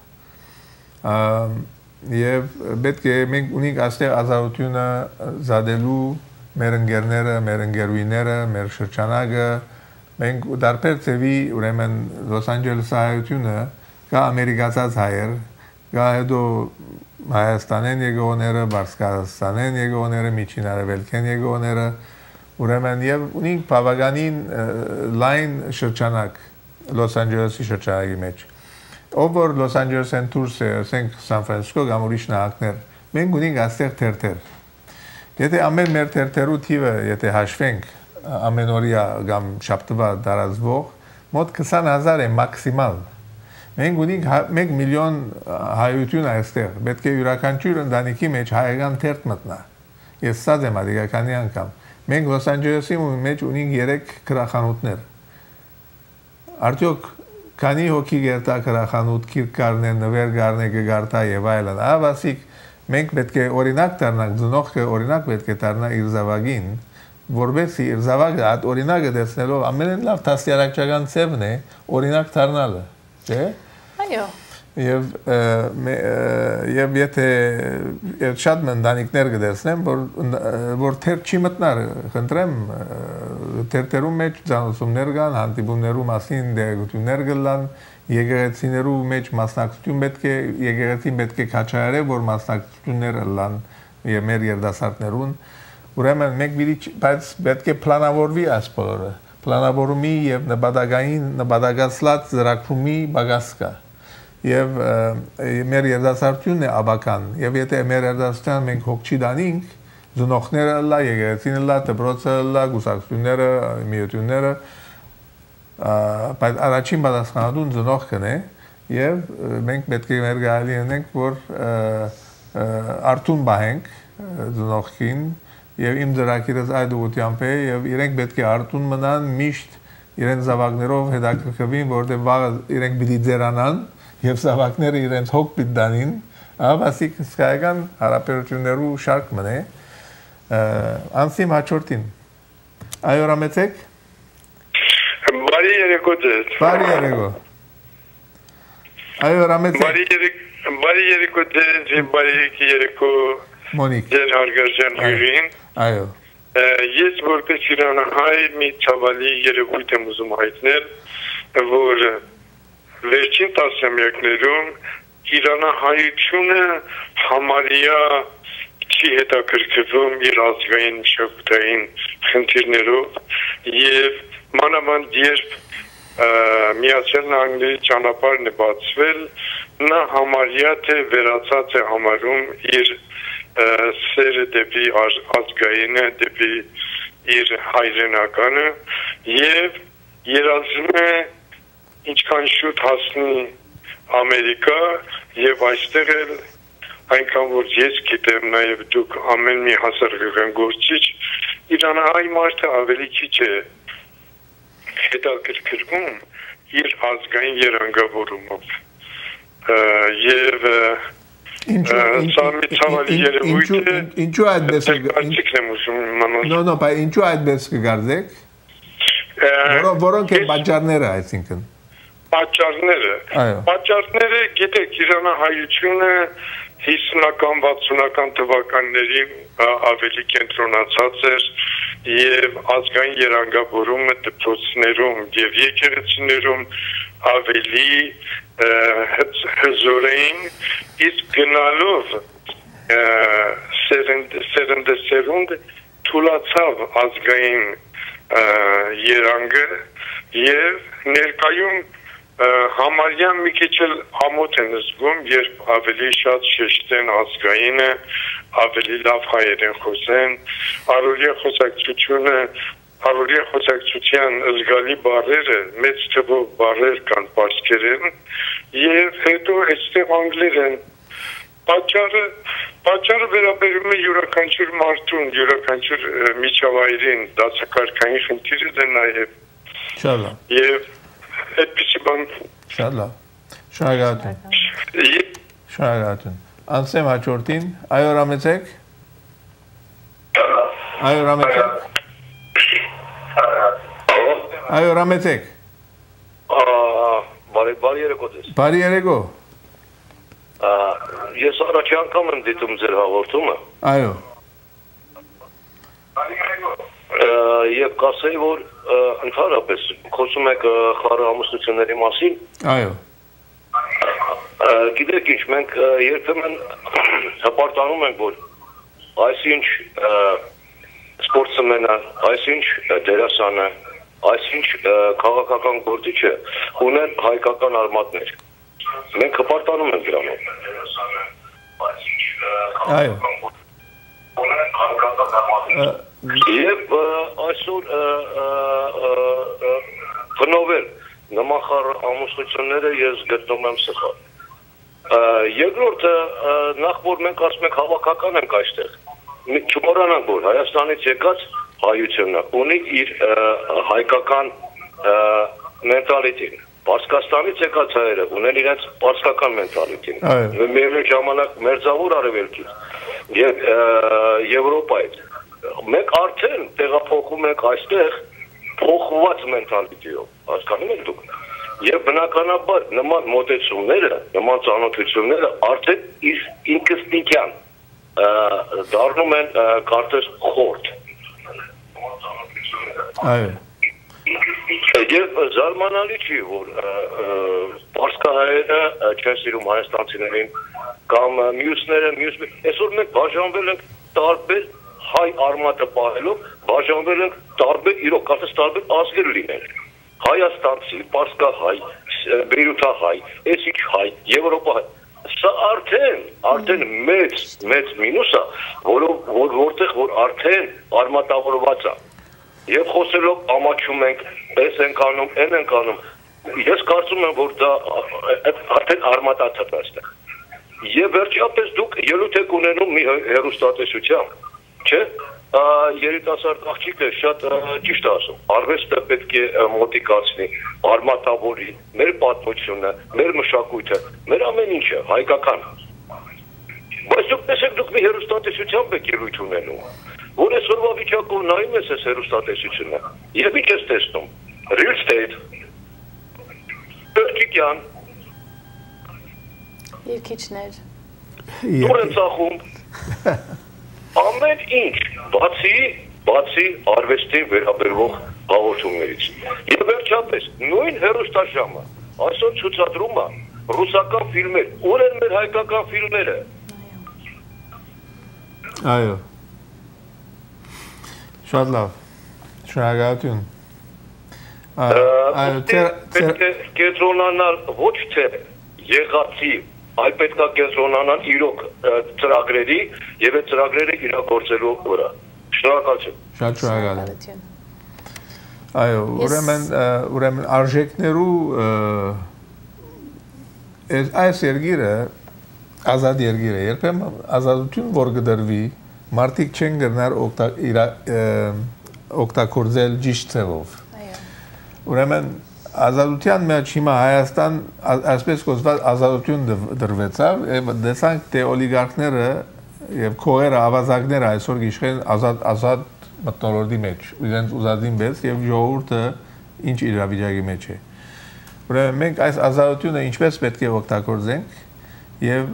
A: եւ պետք է մենք ունենք այստեղ ազատությունը զադելու մեր ընկերները, մեր ընկերուիները, մեր շրջանակը, մենք դարբեր ծևի ուրեմն Լոս Անջելեսի հայությունը կա ամերիկացած հայեր, կա հետո Հայաստանեն եկողները, Բարսկաստանեն եկողները, Միջին Արևելքեն եկողները, ուրեմն եւ ունենք բավականին լայն շրջանակ Լոս Անջելեսի շրջանակի մեջ։ Ով որ Լոս Անջելեսեն դուրս է, ասենք Սան Ֆրանցիսկո կամ ուրիշ նահանգներ, մենք ունենք այստեղ թերթեր։ Եթե ամեն մեր թերթերու թիվը, եթե հաշվենք ամենօրյա կամ շաբթվա տարածվող, մոտ քսան հազար է մաքսիմալ։ Մենք ունենք մեկ միլիոն հայություն այստեղ, պետք է յուրաքանչյուր ընտանիքի մեջ հայական թերթ մտնա։ Ես սա եմ ադիգականի անգամ։ Մենք Լոս Անջելեսի մեջ ունենք երեք գրախանութներ։ Արդյոք քանի հոգի գերտա գրախանութ, քիրքարներ, նվեր գարնե կգարտա եւ այլն։ Ավասիկ մենք պետք է օրինակ դառնանք, ծնողքը օրինակ պետք է դառնա իր զավակին, որովհետեւ իր զավակը այդ օրինակը դեսնելով ամենեն լավ դաստիարակչական ծևն է օրինակ դառնալը։ Չէ։
B: Այո։
A: Եվ եւ եթե շատ մնդանիկներ կդեսնեմ, որ որ թեր չի մտնար, խնդրեմ, թերթերում մեջ ցանոթումներ կան, հանդիպումներու մասին դերակցություններ կլան, եկեղեցիներու մեջ մասնակցություն պետք է եկեղեցին պետք է քաչարե, որ մասնակցությունները լան եւ մեր երդասարտներուն, ուրեմն մենք պիտի բայց պետք է պլանավորվի այս բոլորը, պլանավորումի եւ նպատակային նպատակացած ծրագրումի բագաս կա։ Եվ մեր երդասարտությունն է աբական, եւ եթե մեր երդասարտության մենք հոգ չի դանինք, զնոխները լա, եկեղեցին լա, դպրոցը լա, գուսակցությունները, միությունները, բայց առաջին պատասխանատուն զնոխքն է, եւ մենք պետք է մեր գալի ունենք, որ արդուն բահենք զնոխքին, եւ իմ ծրագիրս այդ ուղղությամբ է, եւ իրենք պետք է արդուն մնան միշտ իրենց զավակներով հետաքրքրվին, որտեղ վաղը իրենք պիտի ձերանան եւ զավակները իրենց հոգ պիտի դանին, ավասիկ սկայական հարաբերություններու շարք մնե, անսիմ հաջորդին։ Այո, ռամեցեք։
E: Բարի երեկո ձեզ։
A: Բարի երեկո։ Այո, ռամեցեք։
E: Բարի երեկո, բարի երեկո ձեզ, բարի երեկո
A: Մոնիկ։
E: Ձեր հարգարժան հյուրին։
A: Այո։
E: Ես որպես իրանահայ մի ցավալի երևույթ եմ ուզում հայտնել, որ վերջին տասնամյակներում իրանահայությունը համարյա չի հետաքրքրվում իր ազգային մշակութային խնդիրներով եւ մանավանդ երբ Միացյալ Նահանգների ճանապարհն է բացվել, նա համարյա թե վերացած է համարում իր սերը դեպի ազգայինը, դեպի իր հայրենականը եւ երազում է ինչքան շուտ հասնի Ամերիկա եւ այստեղ էլ այնքան որ ես գիտեմ նաեւ դուք ամեն մի հասարակական գործիչ իրանահայ մարդը ավելի քիչ է հետաքրքրվում իր ազգային երանգավորումով եւ
A: ինչու այդպես նո նո բայց ինչու այդպես կգարձեք որոնք են պատճառները այսինքն
E: Պատճառները Պատճառները գիտեք իրանահայությունը հիսունական վաթսունական թվականներին ավելի կենտրոնացած էր եւ ազգային երանգավորումը դպրոցներում եւ եկեղեցիներում ավելի հզորային իսկ գնալով սերնդեսերունդ թուլացավ ազգային երանգը եւ ներկայում համարյա մի քիչ էլ ամոթ են զգում, երբ ավելի շատ շեշտեն ազգայինը, ավելի լավ հայերեն խոսեն, առօրյա խոսակցությունը, առօրյա խոսակցության զգալի բառերը, մեծ թվով բառեր կան պարսկերեն, եւ հետո այստեղ անգլերեն։ Պատճառը պատճառը վերաբերում է յուրաքանչյուր մարդուն, յուրաքանչյուր միջավայրին, դասակարգային խնդիրը դե նաեւ։
A: Շատ լավ։
E: Եվ այդպիսի բան։
A: Շատ լավ։ Շնորհակալություն։ Շնորհակալություն։ Անցեմ հաջորդին, այո ռամեցեք։ Այո ռամեցեք։ Այո ռամեցեք։
F: Բարի բարի երեկո ձեզ։
A: Բարի երեկո։
F: Ես առաջի անգամ եմ դիտում ձեր հաղորդումը։
A: Այո։
F: Եվ կասեի, որ ընդհանրապես խոսում եք խառը ամուսնությունների մասին։
A: Այո։
F: Գիտեք ինչ, մենք երբեմն հպարտանում ենք, որ այսինչ սպորտսմենը, այսինչ դերասանը, այսինչ քաղաքական գործիչը ունեն հայկական արմատներ։ Մենք հպարտանում ենք դրանով։
A: Այո։
F: Եվ այսօր բնովել նմախար ամուսնությունները ես գտնում եմ սխալ։ Երկրորդը նախ որ մենք ասում ենք հավաքական ենք այստեղ։ Չմոռանանք, որ Հայաստանից եկած հայությունը ունի իր հայկական մենտալիտին։ Պարսկաստանից եկած հայերը ունեն իրենց պարսկական մենտալիտին։ Միևնույն ժամանակ մերձավոր արևելքից եւ Եվրոպայից մենք արդեն տեղափոխում ենք այստեղ փոխված մենտալիտիով, հասկանում եք դուք։ Եվ բնականաբար նման մոտեցումները, նման ծանոթությունները արդեն ինքնստինքյան դառնում են կարծես խորտ։
A: Այո։
F: Եվ զարմանալի չի, որ պարսկահայերը չեն սիրում հայաստանցիներին կամ մյուսները, մյուսները, այսօր մենք բաժանվել ենք տարբեր հայ արմատը պահելով, բաժանվել ենք տարբեր, իրոք կարծես տարբեր ազգեր լինել։ Հայաստանցի, պարսկահայ, բեյրութահայ, էսիչհայ, եվրոպահայ։ Սա արդեն, արդեն մեծ, մեծ մինուս է, որ որտեղ որ արդեն արմատավորված է։ Եվ խոսելով ամաչում ենք, այս ենք անում, են ենք անում, ես կարծում եմ, որ դա արդեն արմատացած է այստեղ։ Եվ վերջապես դուք ելույթ եք ունենում մի հեռուստատեսությամբ, չէ՞, երիտասարդ աղջիկը շատ ճիշտ է ասում, արվեստը պետք է մոտիկացնի, արմատավորի, մեր պատմությունը, մեր մշակույթը, մեր ամեն ինչը, հայկական։ Բայց դուք տեսեք, դուք մի հեռուստատեսությամբ եք ելույթ ունենում, որ այսօրվա վիճակով նայում ես այս հեռուստատեսությունը, եւ ինչ ես տեսնում, real estate, Պերճիկյան,
B: Երկիչներ,
F: դուր են ծախում, ամեն ինչ, բացի, բացի արվեստին վերաբերվող հաղորդումներից։ Եվ վերջապես, նույն հեռուստաժամը, այսօր ցուցադրում է ռուսական ֆիլմեր, ուր են մեր հայկական ֆիլմերը։
A: Այո։ Շատ լավ, շնորհակալություն։ Այո,
F: պետք է կենտրոնանալ ոչ թե եղածի, այլ պետք է կենտրոնանալ իրոք ծրագրերի եւ այդ ծրագրերը իրագործելու վրա։ Շնորհակալություն։
A: Շատ շնորհակալ։ Այո, ուրեմն ուրեմն արժեքներու այս երգիրը ազատ երգիր է, երբեմն ազատություն որ գդրվի, մարդիկ չեն գնար օգտագործել ճիշտ ձևով։ Ուրեմն ազատության մեջ հիմա Հայաստան այսպես կոչված ազատություն դրվեցավ, եւ դեսանք թե օլիգարխները եւ քողերը ավազակները այսօր գիշխեն ազատ ազատ մտնոլորտի մեջ, իրենց ուզածին պես եւ ժողովուրդը ինչ իրավիճակի մեջ է։ Ուրեմն մենք այս ազատությունը ինչպես պետք է օգտագործենք եւ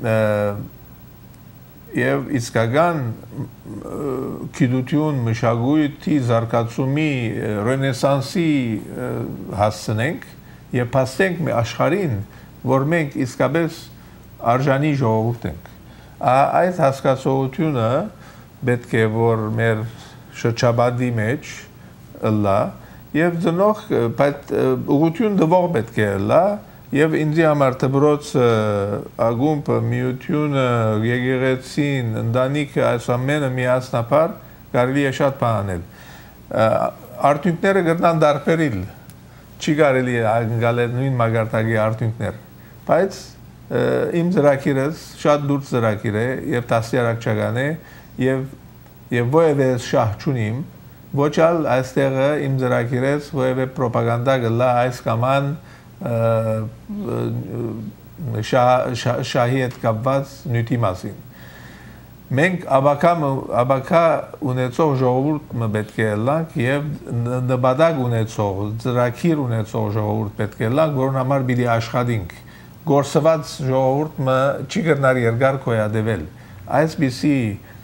A: եւ իսկական գիտություն, մշակույթի զարգացումի, ռենեսանսի հասցնենք եւ փաստենք մի աշխարհին, որ մենք իսկապես արժանի ժողովուրդ ենք։ Այս հասկացողությունը պետք է որ մեր շրջապատի մեջ լա եւ դնող ուղղություն դվող պետք է լա եւ ինձ համար դբրոց ագումբը միությունը եկեղեցին ընտանիքը այս ամենը միասնապար կարելի է շատ բանել արդյունքները գտնան դարբերիլ չի կարելի անգալել նույն մագարտակի արդյունքներ բայց իմ ծրագիրս շատ դուրս ծրագիր է եւ դասյարակչական է եւ եւ որևէ շահ չունիմ ոչ ալ այստեղը իմ ծրագիրս որևէ ռոպագանդա գլա այս կաման շահի հետ կապված նյութի մասին։ Մենք աբակա ունեցող ժողովուրդ պետք է լանք եւ նպատակ ունեցող, ծրագիր ունեցող ժողովուրդ պետք է լանք, որոնց համար պիտի աշխատենք։ Գործված ժողովուրդը չի գտնար երկար կոյադեվել։ Այսպիսի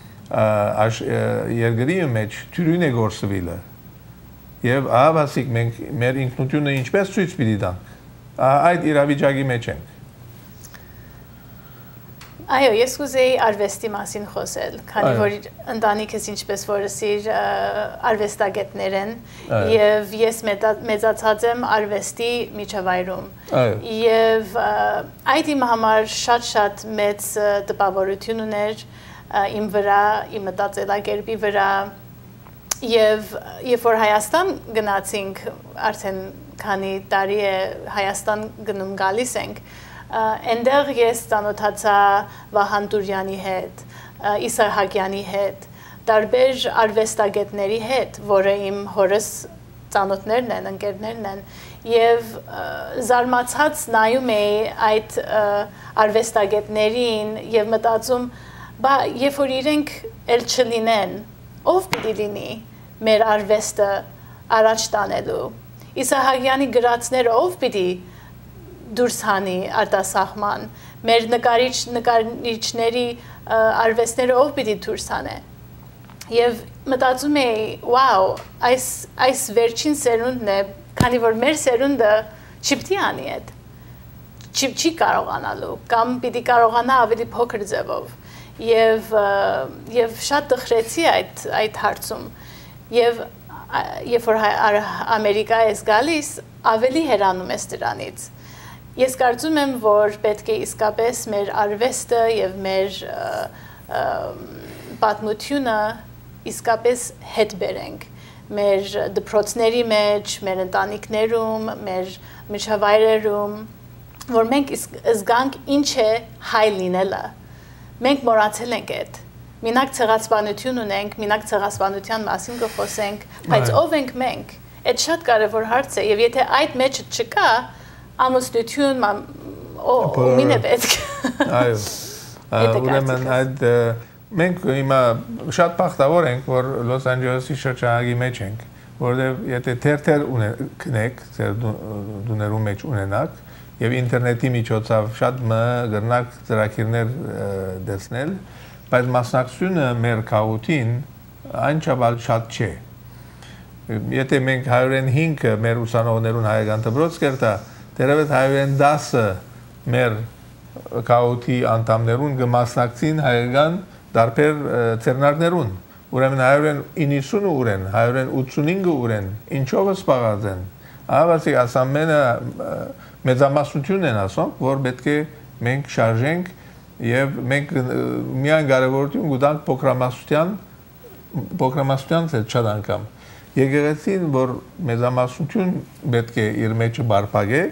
A: երկրի մեջ թյուրին է գործվելը։ Եվ ահավասիկ մենք մեր ինքնությունը ինչպես ցույց պիտի տանք։ Այդ իրավիճակի մեջ ենք։
B: Այո, ես կուզեի արվեստի մասին խոսել, քանի որ ընտանիքս ինչպես որս իր արվեստագետներ են եւ ես մեծացած եմ արվեստի միջավայրում։ Եվ այդ իմ համար շատ-շատ մեծ տպավորություն ուներ իմ վրա, իմ մտածելակերպի վրա եւ երբ որ Հայաստան գնացինք արդեն քանի տարի է Հայաստան գնում գալիս ենք այնտեղ ես ծանոթացա Վահան Տուրյանի հետ, Իսահ Հակյանի հետ, տարբեր արվեստագետների հետ, որը իմ հորս ծանոթներն են, ընկերներն են, եւ զարմացած նայում էի այդ արվեստագետներին եւ մտածում, բա երբ որ իրենք էլ չլինեն, ով պիտի լինի մեր արվեստը առաջ տանելու։ Իսահակյանի գրածները ով պիտի դուրս հանի արտասահման, մեր նկարիչ նկարիչների արվեստները ով պիտի դուրս հանե։ Եվ մտածում էի, վաու, այս այս վերջին սերունդն է, քանի որ մեր սերունդը չպիտի անի այդ, չի կարողանալու, կամ պիտի կարողանա ավելի փոքր ձևով։ Եվ եւ շատ տխրեցի այդ այդ հարցում։ Եվ երբ որ Ամերիկա ես գալիս, ավելի հեռանում ես դրանից։ Ես կարծում եմ, որ պետք է իսկապես մեր արվեստը եւ մեր պատմությունը իսկապես հետ բերենք մեր դպրոցների մեջ, մեր ընտանիքներում, մեր միջավայրերում, որ մենք զգանք ինչ է հայ լինելը։ Մենք մոռացել ենք այդ։ Մենակ ցեղասպանություն ունենք, մենակ ցեղասպանության մասին կխոսենք, բայց ով ենք մենք։ Այդ շատ կարևոր հարց է, եւ եթե այդ մեջը չկա, ամուսնություն, ումին է պետք։
A: Այո։ Ուրեմն այդ մենք հիմա շատ բախտավոր ենք, որ Լոս Անջելեսի շրջանակի մեջ ենք, որովհետև եթե թերթեր ունենք, ձեր դուներու մեջ ունենաք, եւ ինտերնետի միջոցով շատ մը գրնակ ծրագիրներ դեսնել, բայց մասնակցությունը մեր քաղաքին անչափ շատ չէ։ Եթե մենք հարյուր հինգ մեր ուսանողներուն հայկական դպրոց կերտա, դերևս հարյուր դասը մեր քաղաքի անդամներուն կմասնակցին հայկական դարբեր ցերնարներուն։ Ուրեմն հարյուր իննսուն ուրեն, հարյուր ութսունհինգ ուրեն, ինչով սպառած են։ Ավասի ասամենը մեծամասնությունն են ասում, որ պետք է մենք շարժենք եւ մենք միայն կարևորություն կտանք փոքրամասնության փոքրամասնության շատ անգամ։ Եկեղեցին, որ մեծամասնություն պետք է իր մեջ բարփակե,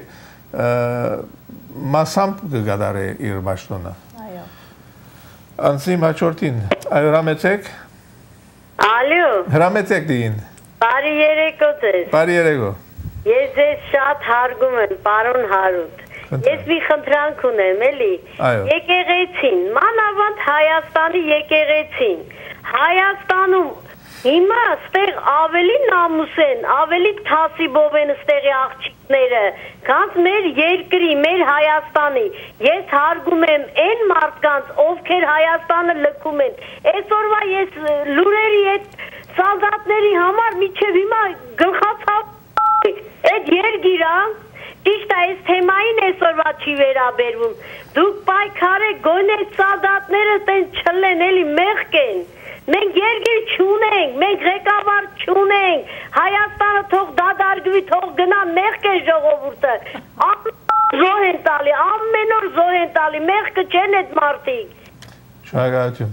A: մասամբ կգադարե իր պաշտոնը։ Այո։ Անցիմ հաջորդին, այո, հրամեցեք։
G: Ալո։
A: Հրամեցեք դին։
G: Բարի երեկո ձեզ։
A: Բարի երեկո։
G: Ես ձեզ շատ հարգում եմ, պարոն Հարութ։ Ես մի խնդրանք ունեմ, էլի։ Եկեղեցին, մանավանդ Հայաստանի եկեղեցին։ Հայաստանում հիմա ստեղ ավելի նամուս են, ավելի թասիբով են ստեղի աղջիկները, քան մեր երկրի, մեր Հայաստանի։ Ես հարգում եմ այն մարդկանց, ովքեր Հայաստանը լքում են։ Այսօրվա ես լուրերի այդ սալդատների համար միջև հիմա գլխացավ այդ երգիրա, ճիշտ է, այս թեմային այսօրվա չի վերաբերվում։ Դուք պայքարեք, գոնե սալդատները տեն չլեն, էլի մեղք են։ Մենք երգիր չունենք, մենք ղեկավար չունենք, Հայաստանը թող դադարգվի, թող գնա, մեղք է ժողովուրդը, զոհ են տալի, ամեն օր զոհ են տալի, մեղքը չեն այդ մարդիկ։
A: Շնորհակալություն։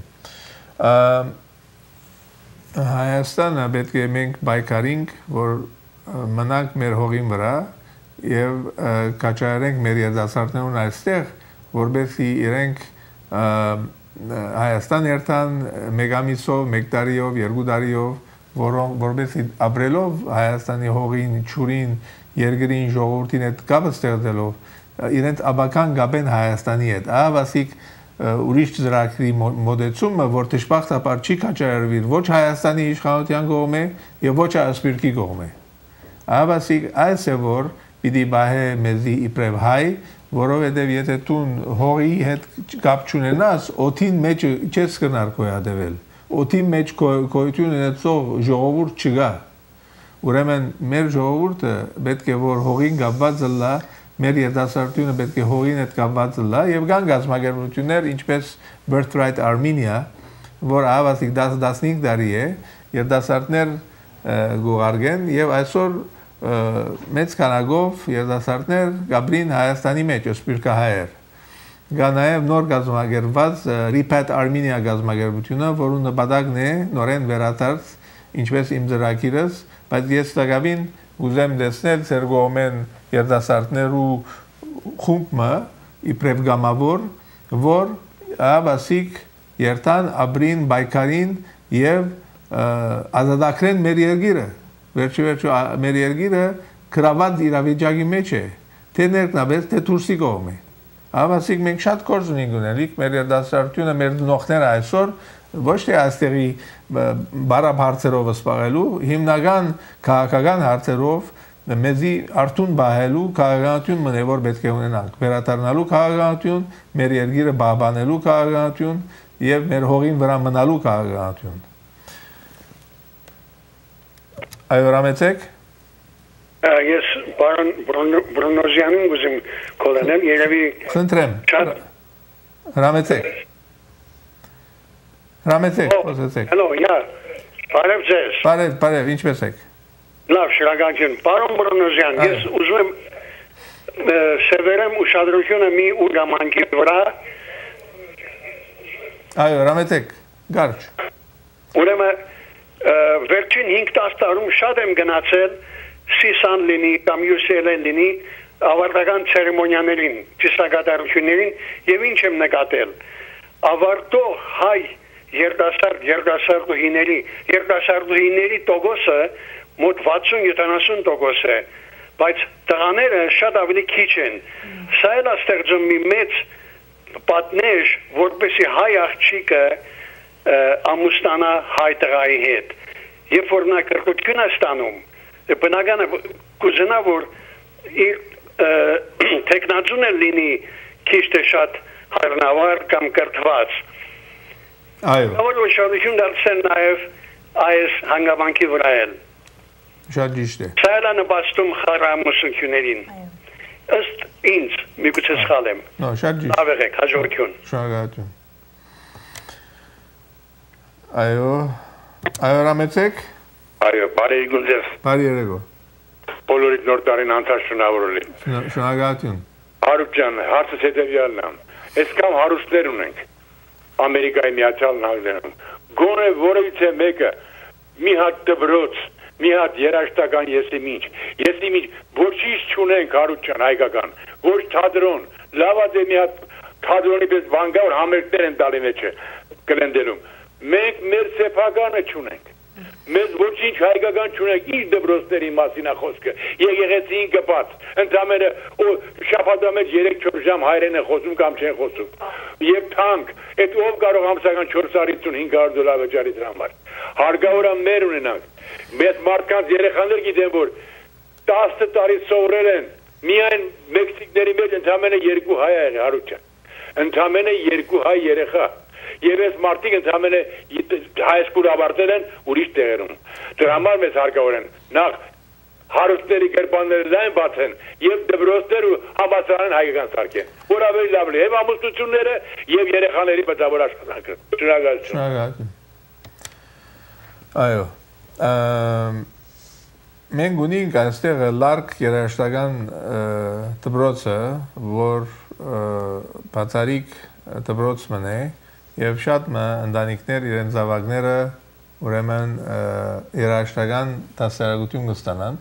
A: Հայաստանը պետք է մենք պայքարենք, որ մնանք մեր հողին վրա եւ կաչարենք մեր երիտասարդներուն այստեղ, որովհետեւ իրենք Հայաստան երթան մեկ ամիսով, մեկ տարիով, երկու տարիով, որովհետեւ ապրելով Հայաստանի հողին, ճուրին, երկրին, ժողովրդին հետ կապ ստեղծելով իրենց աբական գաբեն Հայաստանի հետ։ Ավասիկ ուրիշ ծրագրի մոդեցումը, որ դժբախտաբար չի կաչարվի ոչ Հայաստանի իշխանության կողմէ եւ ոչ Ասպիրկի կողմէ։ Ավասիկ այս է որ պիտի բահե մեզի իբրև հայ, որովհետև եթե տուն հողի հետ կապ չունենաս, օդին մեջ չես կնար գոյատևել, օդին մեջ գոյություն ունեցող ժողովուրդ չկա։ Ուրեմն մեր ժողովուրդը պետք է որ հողին կապված լա, մեր երիտասարդությունը պետք է հողին հետ կապված լա եւ կան գազམ་ագերություններ, ինչպես Birthright Armenia, որ ավասիկ տասնհինգ տարի է, երիտասարդներ գուղարկեն եւ այսօր մեծ քանակով երիտասարդներ գաբրին Հայաստանի մեջ սպիրկահայեր։ Կա նաև նոր գազམ་ագերված Repat Armenia գազམ་ագերությունը, որը նպատակն է նորեն վերադարձ, ինչպես իմ ծրագիրս, բայց ես տակավին ուզեմ տեսնել ձեր կողմեն երիտասարդներու խումբը իբրև գամավոր, որ ավասիկ երթան ապրին բայկարին եւ ազատագրեն մեր երկիրը։ Վերջի վերջո մեր երկիրը գրաված իրավիճակի մեջ է, թե ներքնաբես, թե դուրսի կողմը։ Ավասիկ մենք շատ գործ ունենք ունենալիք, մեր երիտասարդությունը, մեր ծնողները այսօր ոչ թե այստեղի բարապ հարցերով սպառելու, հիմնական քաղաքական հարցերով մեզի արդուն բահելու քաղաքականություն մնե որ պետք է ունենանք, վերադառնալու քաղաքականություն, մեր երկիրը բաբանելու քաղաքականություն եւ մեր հողին վրա մնալու քաղաքականություն։ Այո, Ռամեցեք։
H: Ես պարոն Բրոնոզյանին ուզում կոլանել, երևի
A: Խնդրեմ։ Ռամեցեք։ Ռամեցեք, խոսեցեք։
H: Հելո, յա, բարև ձեզ։
A: Բարև, բարև, ինչպես եք։
H: Լավ, շնորհակալություն։ Պարոն Բրոնոզյան, ես ուզում եմ սևերեմ ուշադրությունը մի ուղղամանքի վրա։
A: Այո, Ռամեցեք, գարջ։
H: Ուրեմն վերջին հինգ տասը տարում շատ եմ գնացել Սիսան լինի կամ Յուսելեն լինի ավարտական ցերեմոնիաներին, ճշտակատարություններին եւ ինչ եմ նկատել։ Ավարտող հայ երիտասարդ երիտասարդուհիների երիտասարդուհիների տոկոսը մոտ վաթսուն յոթանասուն տոկոս է, բայց տղաները շատ ավելի քիչ են։ Սա էլ ստեղծում մի մեծ պատնեշ, որպեսզի հայ աղջիկը ամուսնանա հայ տղայի հետ։ Երբ որ նա կրթություն է ստանում, բնական է կուզենա, որ իր տեխնացուն էլ լինի քիչ թե շատ հայրենավար կամ կրթված։
A: Այո։
H: Որ ուշադրություն դարձնել նաև այս հանգամանքի վրա էլ։
A: Շատ ճիշտ է։
H: Սա էլ է նպաստում խարամուսություններին։ Ըստ ինձ, միգուցե սխալ եմ։
A: Նո, շատ ճիշտ։
H: Լավ եղեք, հաջողություն։
A: Շնորհակալություն։ Այո, այո, Ռամեցեք։
I: Այո, բարի գունդես։
A: Բարի երեկո։
I: Բոլորիդ նոր տարին անցած շնորհավորելի։
A: Շնորհակալություն։
I: Հարութ ջան, հարցը հետևյալն է։ Այսքան հարուստներ ունենք Ամերիկայի Միացյալ Նահանգներում։ Գոնե որևիցե մեկը մի հատ դպրոց, մի հատ երաժշտական եսիմինչ, եսիմինչ ոչինչ չունենք Հարութ ջան հայկական, ոչ թատրոն, լավադե մի հատ թատրոնի պես վանգավոր համերգներ են տալի մեջը կլենդերում։ Մենք մեր սեփականը չունենք։ Մեզ ոչինչ հայկական չունենք, իր դպրոցների մասին է խոսքը։ Եկեղեցին կպած, ընդամենը շաբաթվա մեջ երեք-չորս ժամ հայերեն են խոսում կամ չեն խոսում։ Եվ թանկ, այդ ով կարող ամսական չորս հարյուր հինգ հարյուր դոլար վճարի դրա համար։ Հարկավոր է մեր ունենանք։ Մեծ մարդկանց երեխաներ գիտեն, որ տասը տարի սովորել են, միայն մեքսիկների մեջ ընդամենը երկու հայ է Հարութ ջան։ Ընդամենը երկու հայ երեխա։ Եվ այս մարդիկ ընդամենը հայսկուլ ավարտել են ուրիշ տեղերում։ Դրա համար մեզ հարկավոր են նախ հարուստների գրպանները լայն բացեն եւ դպրոցներ ու համալսարան հայկական սարքեն, որ ավելի լավ լինի եւ ամուսնությունները եւ երեխաների բծավոր աշխատանքը։ Շնորհակալություն։
A: Շնորհակալություն։ Այո։ Մենք ունենք այստեղ լարկ երաժշտական դպրոցը, որ բացառիկ դպրոց մնե Եվ շատ ընտանիքներ իրենց զավակները ուրեմն երաժշտական դասարակություն կստանան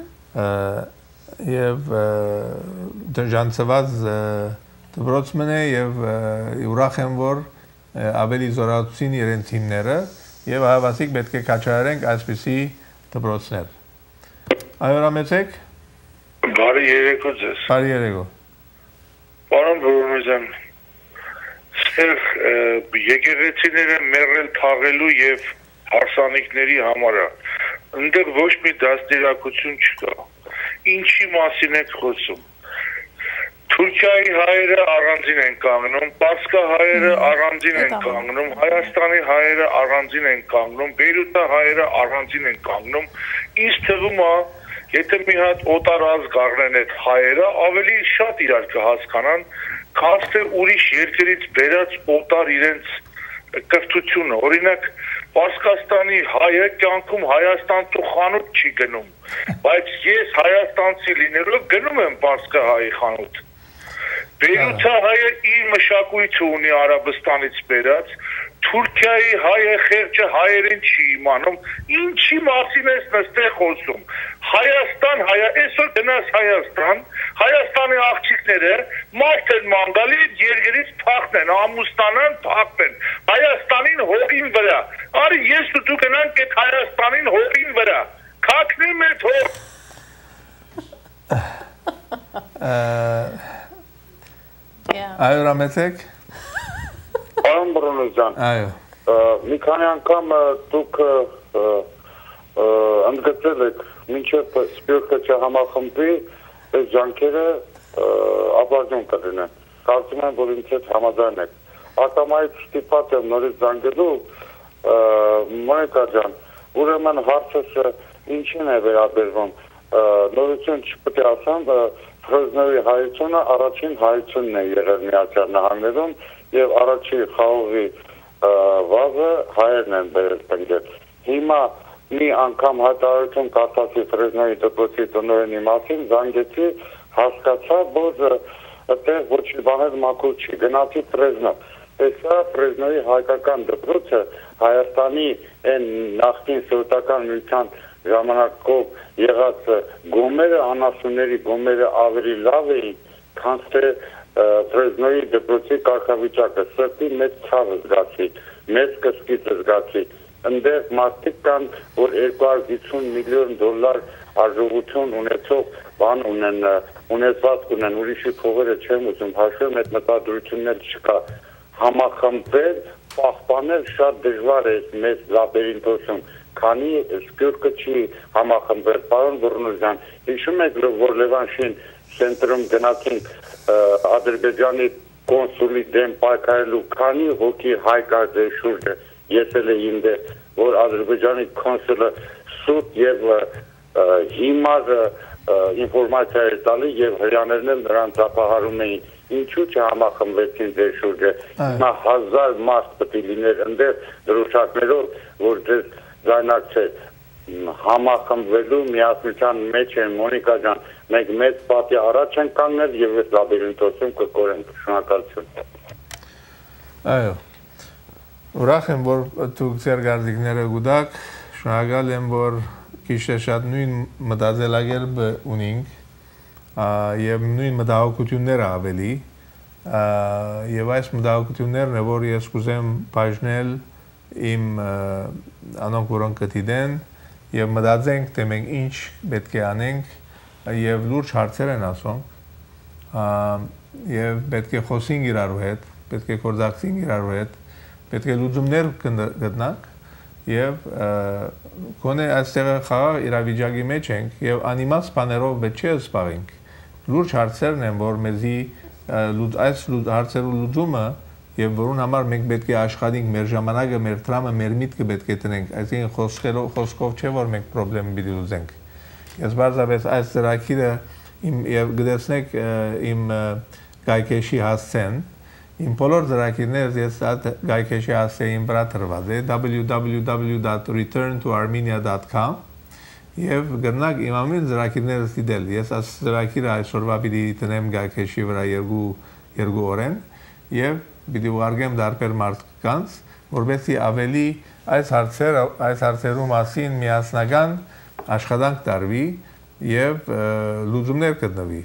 A: եւ դժանցված դպրոց մնե եւ ուրախ եմ որ ավելի զորացուցին իրենց հիմները եւ հավասիկ պետք է կաչարենք այսպիսի դպրոցներ։ Այո, Ռամեցեք։
E: Բարի երեկո ձեզ։
A: Բարի երեկո։
E: Պարոն Բրոնոզյան, եկեղեցիները մեռել թաղելու եւ հարսանիքների համար է։ Այնտեղ ոչ մի դաստիարակություն չկա։ Ինչի մասին եք խոսում։ Թուրքիայի հայերը առանձին են կանգնում, Պարսկա հայերը առանձին են կանգնում, Հայաստանի հայերը առանձին են կանգնում, Բեյրութի հայերը առանձին են կանգնում։ Ինձ թվում է, եթե մի հատ օտար ազգ առնեն այդ հայերը, ավելի շատ իրար կհասկանան, քան թե ուրիշ երկրից բերած օտար իրենց կրթությունը։ Օրինակ, Պարսկաստանի հայը կյանքում Հայաստան του խանութ չի գնում, բայց ես հայաստանցի լինելով գնում եմ Պարսկա հայի խանութ։ Բեյրութի հայը իր մշակույթը ունի Արաբստանից բերած, Թուրքիայի հայը խեղճը հայերեն չի իմանում, ինչի մասին ես նստեղ խոսում։ Հայաստան, հայա, այսօր գնաս Հայաստան, Հայաստանի աղջիկները մարդ են մանգալի երկրից փախնեն, ամուսնանան, փախնեն, Հայաստանին հողին վրա։ Արի ես ու դու գնանք այդ Հայաստանին հողին վրա, քակնեմ այդ հող։
A: Այո, Ռամեցեք։
D: Պարոն Բրոնոզյան,
A: այո։
D: Մի քանի անգամ դուք ընդգծել եք մինչև սպյուրքը չհամախմբվի, այս ջանքերը ապարդյուն կլինեն։ Կարծում եմ, որ ինձ հետ համաձայն եք։ Ակամայից ստիպված եմ նորից զանգելու, Մոնիկա ջան, ուրեմն հարցս ինչին է վերաբերվում, նորություն չպետք է ասեմ, Ֆրեզնովի հայությունը առաջին հայությունն է եղել Միացյալ Նահանգներում եւ առաջի խաղողի վազը հայերն են բերել տնկել։ Հիմա մի անգամ հայտարարություն կատարեցի Ֆրեզնովի դպրոցի տնօրենի մասին, զանգեցի, հասկացա, որ այդտեղ ոչ մի բան մաքուր չի, գնացի Ֆրեզնով։ Տեսա Ֆրեզնովի հայկական դպրոցը Հայաստանի այն նախկին սովետական միության ժամանակով եղած գոմերը, անասունների գոմերը ավելի լավ էին, քան թե Ֆրեզնոյի դպրոցի կարգավիճակը, սրտի մեծ ցավ զգացի, մեծ կսկիծ զգացի։ Այնտեղ մարդիկ կան, որ երկու հարյուր վաթսուն միլիոն դոլար արժողություն ունեցող բան ունեն, ունեցված ունեն, ուրիշի փողերը չեմ ուզում հաշվեմ, այդ մտադրություններ չկա։ Համախմբել, պահպանել շատ դժվար է մեծ լաբերին տոսում, քանի սպյուրքը չի համախմբել, պարոն Բուրնուզյան, հիշում եք, որ Լևանշին սենտրում գնացինք Ադրբեջանի կոնսուլի դեմ պայքարելու, քանի հոգի հայ կար դեր շուրջը, ես էլ էի ինձ, որ Ադրբեջանի կոնսուլը սուտ եւ հիմար ինֆորմացիա էր տալի եւ հրյաներն էլ նրան ծափահարում էին, ինչու չհամախմբվեցին դեր շուրջը, հիմա հազար մարդ պետք է լիներ ընդեր դրոշակներով, որ դες զայնակցել, համախմբվելու միասնության մեջ են, Մոնիկա ջան, մենք մեծ պատի առաջ են կանգնել եւ այս լաբիրինթոսում կկորենք, շնորհակալություն։
A: Այո, ուրախ եմ, որ դուք ձեր գարդիկները գուտաք, շնորհակալ եմ, որ քիչ շատ նույն մտածելակերպ ունենք եւ նույն մտահոգությունները ավելի եւ այս մտահոգություններն է, որ ես կուզեմ բաժնել իմ անոնք, որոնք կդիտեն եւ մտածենք, թե մենք ինչ պետք է անենք եւ լուրջ հարցեր են ասում եւ պետք է խոսենք իրար հետ, պետք է գործակցենք իրար հետ, պետք է լուծումներ գտնանք եւ գոնե այստեղ խաղաղ իրավիճակի մեջ ենք եւ անիմաց բաներով պետք չէ զբաղենք։ Լուրջ հարցերն են, որ մեզի այս հարցերու լուծումը եւ որուն համար մենք պետք է աշխատենք, մեր ժամանակը, մեր տրամը, մեր միտքը պետք է տնենք, այսինքն խոսքերով, խոսքով չէ, որ մենք խնդրեմ պիտի լուծենք։ Ես բարձրապես այս ծրագիրը իմ եւ գտեցնեք իմ գայքեշի հասցեն, իմ բոլոր ծրագիրներս ես այդ գայքեշի հասցեին վրա դրված է w w w dot return to armenia dot com եւ գտնակ իմ ամեն ծրագիրներս դիտել։ Ես այս ծրագիրը այսօրվա պիտի տնեմ գայքեշի վրա երկու երկու օրեն եւ պիտի ուղարկեմ դարբեր մարդկանց, որովհետեւ ավելի այս հարցերը, այս հարցերու մասին միասնական աշխատանք տարվի եւ լուծումներ գտնվի։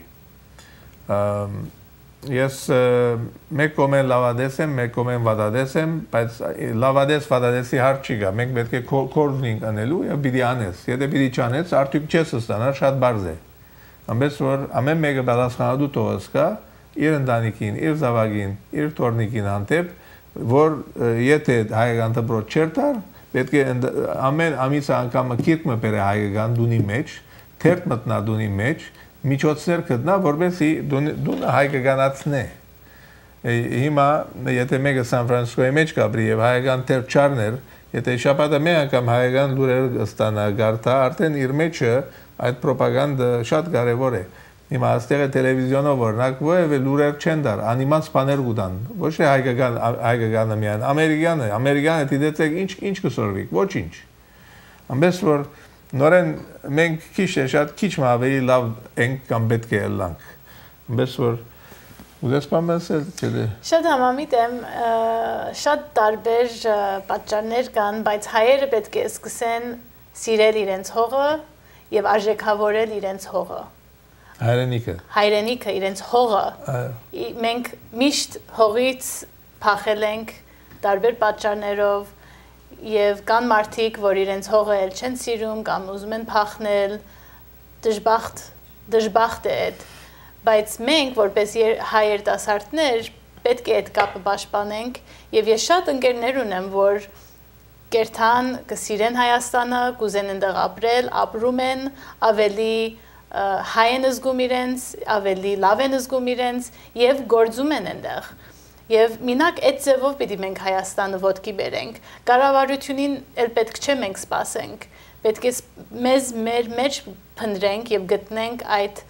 A: Ես մեկ կողմեն լավադես եմ, մեկ կողմեն վատադես եմ, բայց լավադես վատադեսի հարց չի գա, մենք պետք է կորզնինք անելու եւ պիտի անես, եթե պիտի չանես, արդյոք չես ստանա, շատ բարձ է։ Ամենից որ ամեն մեկը պատասխանատու թողած կա իր ընտանիքին, իր զավակին, իր տորնիկին հանդեպ, որ եթե հայկական դպրոց չեր տար, պետք է ամեն ամիս անգամ գիրք մը բերե հայկական դունի մեջ, թերթ մտնա դունի մեջ, միջոցներ գտնա, որովհետեւ դունը հայկականացնե։ Հիմա եթե մեկը Սան Ֆրանցիսկոյի մեջ կապրի եւ հայկական թերթ չառներ, եթե շաբաթը մի անգամ հայկական լուրեր ստանա գարտա, արդեն իր մեջը այդ ռոպագանդա շատ կարեւոր է։ Հիմա այստեղ տելևիզիոնով օրինակ ովևէ լուրեր չեն դար, անիմաց բաներ գուտան, ոչ թե հայկական հայկականը միայն, ամերիկանը, ամերիկանը դիտեցեք ինչ ինչ կսորվի, ոչինչ։ Ամենից որ նորեն մենք քիչ է շատ քիչ ավելի լավ ենք կամ պետք է լանք։ Ամենից որ ուզես բամասել չէ։
B: Շատ համամիտ եմ, շատ տարբեր պատճառներ կան, բայց հայերը պետք է սկսեն սիրել իրենց հողը եւ արժեքավորել իրենց հողը։
A: Հայրենիքը։
B: Հայրենիքը, իրենց հողը։ Մենք միշտ հողից փախել ենք տարբեր պատճառներով եւ կան մարդիկ, որ իրենց հողը էլ չեն սիրում կամ ուզում են փախնել, դժբախտ, դժբախտ է այդ, բայց մենք որպես հայ երիտասարդներ պետք է այդ կապը պաշտպանենք եւ ես շատ ընկերներ ունեմ, որ կերթան կսիրեն Հայաստանը, կուզեն ընդեղ ապրել, ապրում են, ավելի հայ են զգում իրենց, ավելի լավ են զգում իրենց և գործում են ընդեղ։ Եվ մինակ այդ ձևով պիտի մենք Հայաստանը ոտքի բերենք, կառավարությունին էլ պետք չէ մենք սպասենք, պետք է մեզ մեր մեջ փնտրենք և գտնենք այդ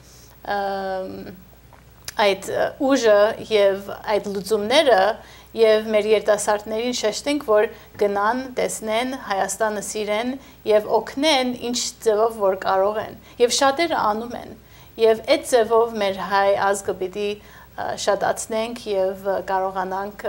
B: այդ ուժը և այդ լուծումները և մեր երիտասարդներին շեշտենք, որ գնան, տեսնեն, Հայաստանը սիրեն և օգնեն ինչ ձևով որ կարող են և շատերը անում են և այդ ձևով մեր հայ ազգը պիտի շատացնենք և կարողանանք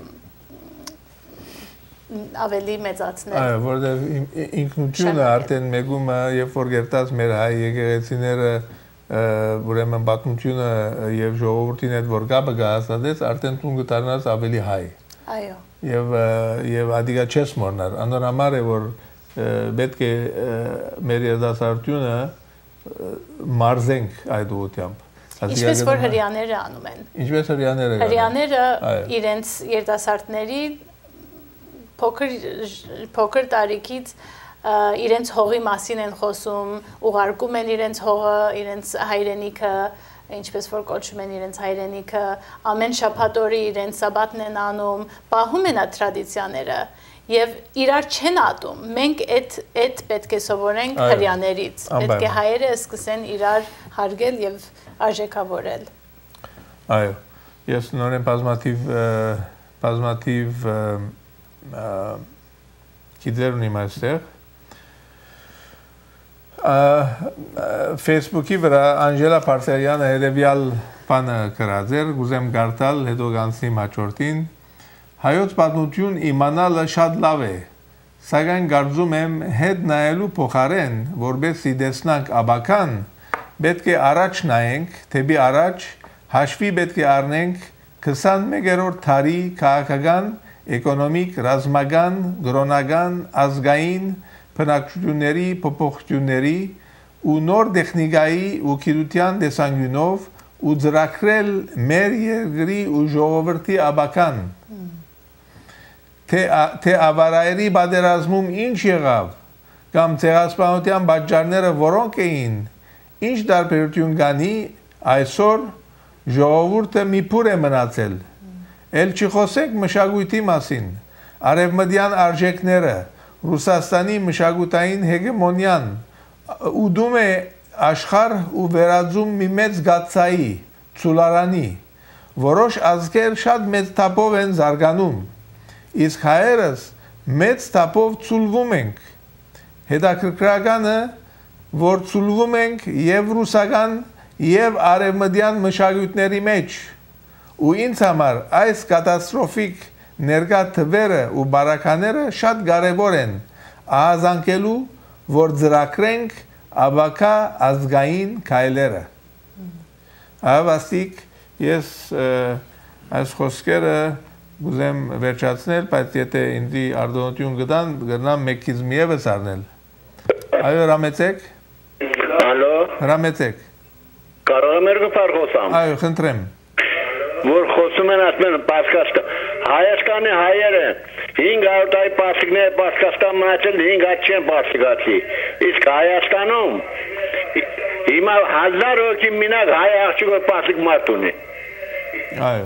B: ավելի մեծացնել։
A: Այո, որտեղ ինքնությունը արդեն մեգումը, երբ որ գերտած մեր հայ եկեղեցիները ուրեմն պատմությունը և ժողովրդին հետ որ կապը կհաստատեց, արդեն տուն կդառնաց ավելի հայ։
B: Այո։
A: Եվ ադիգա չես մոռնար, անոր համար է որ պետք է մեր երիտասարդությունը մարզենք այդ ուղղությամբ։
B: Ինչպես որ հրյաները անում են։
A: Ինչպես հրյաները գանում։
B: Հրյաները իրենց երիտասարդների փոքր տարիքից իրենց հողի մասին են խոսում, ուղարկում են իրենց հողը, իրենց հայրենիքը, ինչպես որ կոչում են իրենց հայրենիքը, ամեն շաբաթ օրը իրենց սաբաթն են անում, պահում են այդ տրադիցիաները և իրար չեն ատում, մենք այդ պետք է սովորենք հրյաներից, պետք է հայերը սկսեն իրար հարգել և արժեքավորել։
A: Այո, ես նորեն բազմաթիվ բազմաթիվ գիտեր ունիմ այստեղ։ Facebook-ի վրա Անջելա Պարսելյանը հետևյալ բանը գրած էր, գուզեմ գարտալ, հետո կանցնիմ հաջորդին։ Հայոց պատմություն իմանալը շատ լավ է, սակայն կարծում եմ հետ նայելու փոխարեն, որպեսզի տեսնանք աբական, պետք է առաջ նայենք, թեպի առաջ, հաշվի պետք է առնենք քսանմեկերորդ դարի քաղաքական, էկոնոմիկ, ռազմական, կրոնական, ազգային բնակչությունների փոփոխությունների ու նոր տեխնիկայի ու գիտության տեսանկյունով ու ծրագրել մեր երկրի ու ժողովրդի աբական, թե ավարայերի պատերազմում ինչ եղավ, կամ ցեղասպանության պատճառները որոնք էին, ինչ տարբերություն կանի, այսօր ժողովուրդը մի փուր է մնացել, էլ չխոսենք մշակույթի մասին, արևմտյան արժեքները, Ռուսաստանի մշակութային հեգեմոնիան, ուդում է աշխարհ ու վերածում մի մեծ գացայի, ցուլարանի, որոշ ազգեր շատ մեծ թափով են զարգանում, իսկ հայերս մեծ թափով ցուլվում ենք։ Հետաքրքրականը, որ ցուլվում ենք և ռուսական, և արևմտյան մշակույթների մեջ, ու ինձ համար այս կատաստրոֆիկ ներկա թվերը ու բարակաները շատ կարևոր են ահազանգելու, որ ծրագրենք աբակա ազգային քայլերը։ Ավաստիկ, ես այս խոսքերը գուզեմ վերջացնել, բայց եթե ինձի արդոնություն գտան, գրնամ մեկից միևս արնել։ Այո, հրամեցեք։
J: Ալո։
A: Հրամեցեք։
J: Կարող եմ երկու բառ խոսամ։
A: Այո, խնդրեմ։
J: Որ խոսում են ասում են Պասկաստա, Հայաստանի հայերը հինգ հարյուր տարի Պասկներ Պասկաստան մնացել, հինգ հատ չեն Պասկացի, իսկ Հայաստանում հիմա հազար հոգի մինակ հայ աղջիկը Պասկ մարդ ունի։
A: Այո։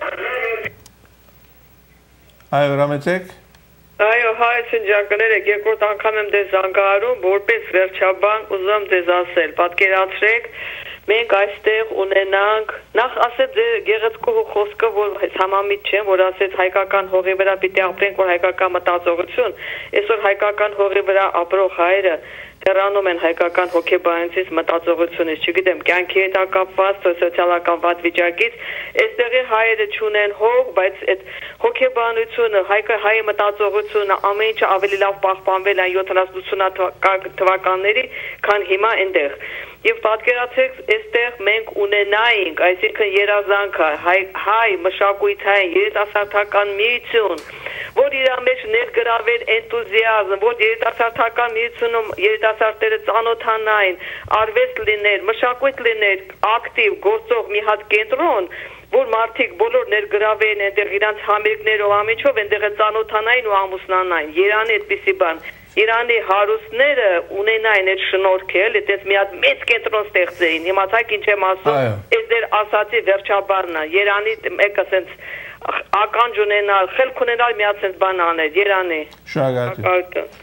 A: Այո, հրամեցեք։
C: Այո, հայ սնջակներեք, երկրորդ անգամ եմ դեզ զանգահարում, որպես վերջաբան ուզում դեզ ասել, պատկերացրեք, մենք այստեղ ունենանք, նախ ասեց գեղեցկու խոսքը, որ համամիտ չեմ, որ ասեց հայկական հողի վրա պիտի ապրենք, որ հայկական մտածողություն, այսօր հայկական հողի վրա ապրող հայերը դեռանում են հայկական հոգեբանությունից մտածողությունից, չգիտեմ, կյանքի հետ կապված, սոցիալական վատ վիճակից, այստեղի հայերը չունեն հող, բայց այդ հոգեբանությունը, հայի մտածողությունը ամեն ինչը ավելի լավ պահպանվել են յոթանասուն թվականների, քան հիմա այնտեղ։ Եվ պատկերացրեք, այստեղ մենք ունենայինք, այսինքն երազանքը, հայ մշակույթային երիտասարդական միություն, որ իր մեջ ներգրավել էնտուզիազմ, որ երիտասարդական միությունում երիտասարդները ծանոթանային, արվեստ լիներ, մշակույթ լիներ, ակտիվ, գործող մի հատ կենտրոն, որ մարդիկ բոլոր ներգրավեն այնտեղ իրանց համերգներով ամիջով այնտեղ ծանոթանային ու ամուսնանային։ Երանի այդպիսի բան։ Իրանի հարուստները ունենային այդ շնորհքը, էլի այդպես մի հատ մեծ կենտրոն ստեղծեին։ Հիմա ցակ ինչ եմ ասում, այս դեր ասացի վերջաբարն է։ Երանի մեկը ասենց ականջ ունենալ, խելք ունենալ մի հատ ասենց բան անել, Երանի։
A: Շնորհակալ։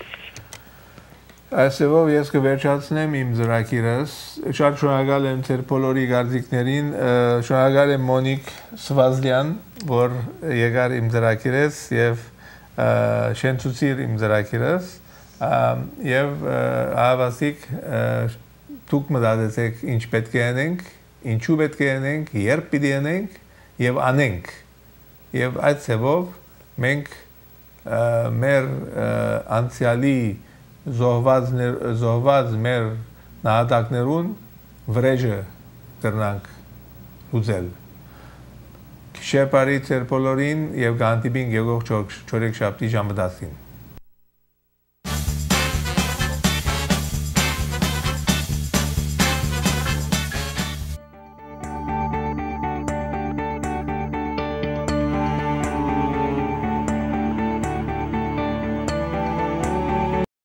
A: Այսօր ես կվերջացնեմ իմ ծրագիրս, շատ շնորհակալ եմ ձեր բոլորի գարզիկներին, շնորհակալ եմ Մոնիկ Սվազլյան, որ եկար իմ ծրագիրս եւ շենցուցիր իմ ծրագիրս եւ հավասիկ դուք մտածեք ինչ պետք է անենք, ինչու պետք է անենք, երբ պիտի անենք եւ անենք։ Եվ այդ ծևով մենք մեր անցյալի զոհված մեր նահատակներուն վրեժը կրնանք լուծել։ Քիշեր բարի ձեր բոլորին եւ գանտիբին եկող չորեքշաբթի ժամը տասին։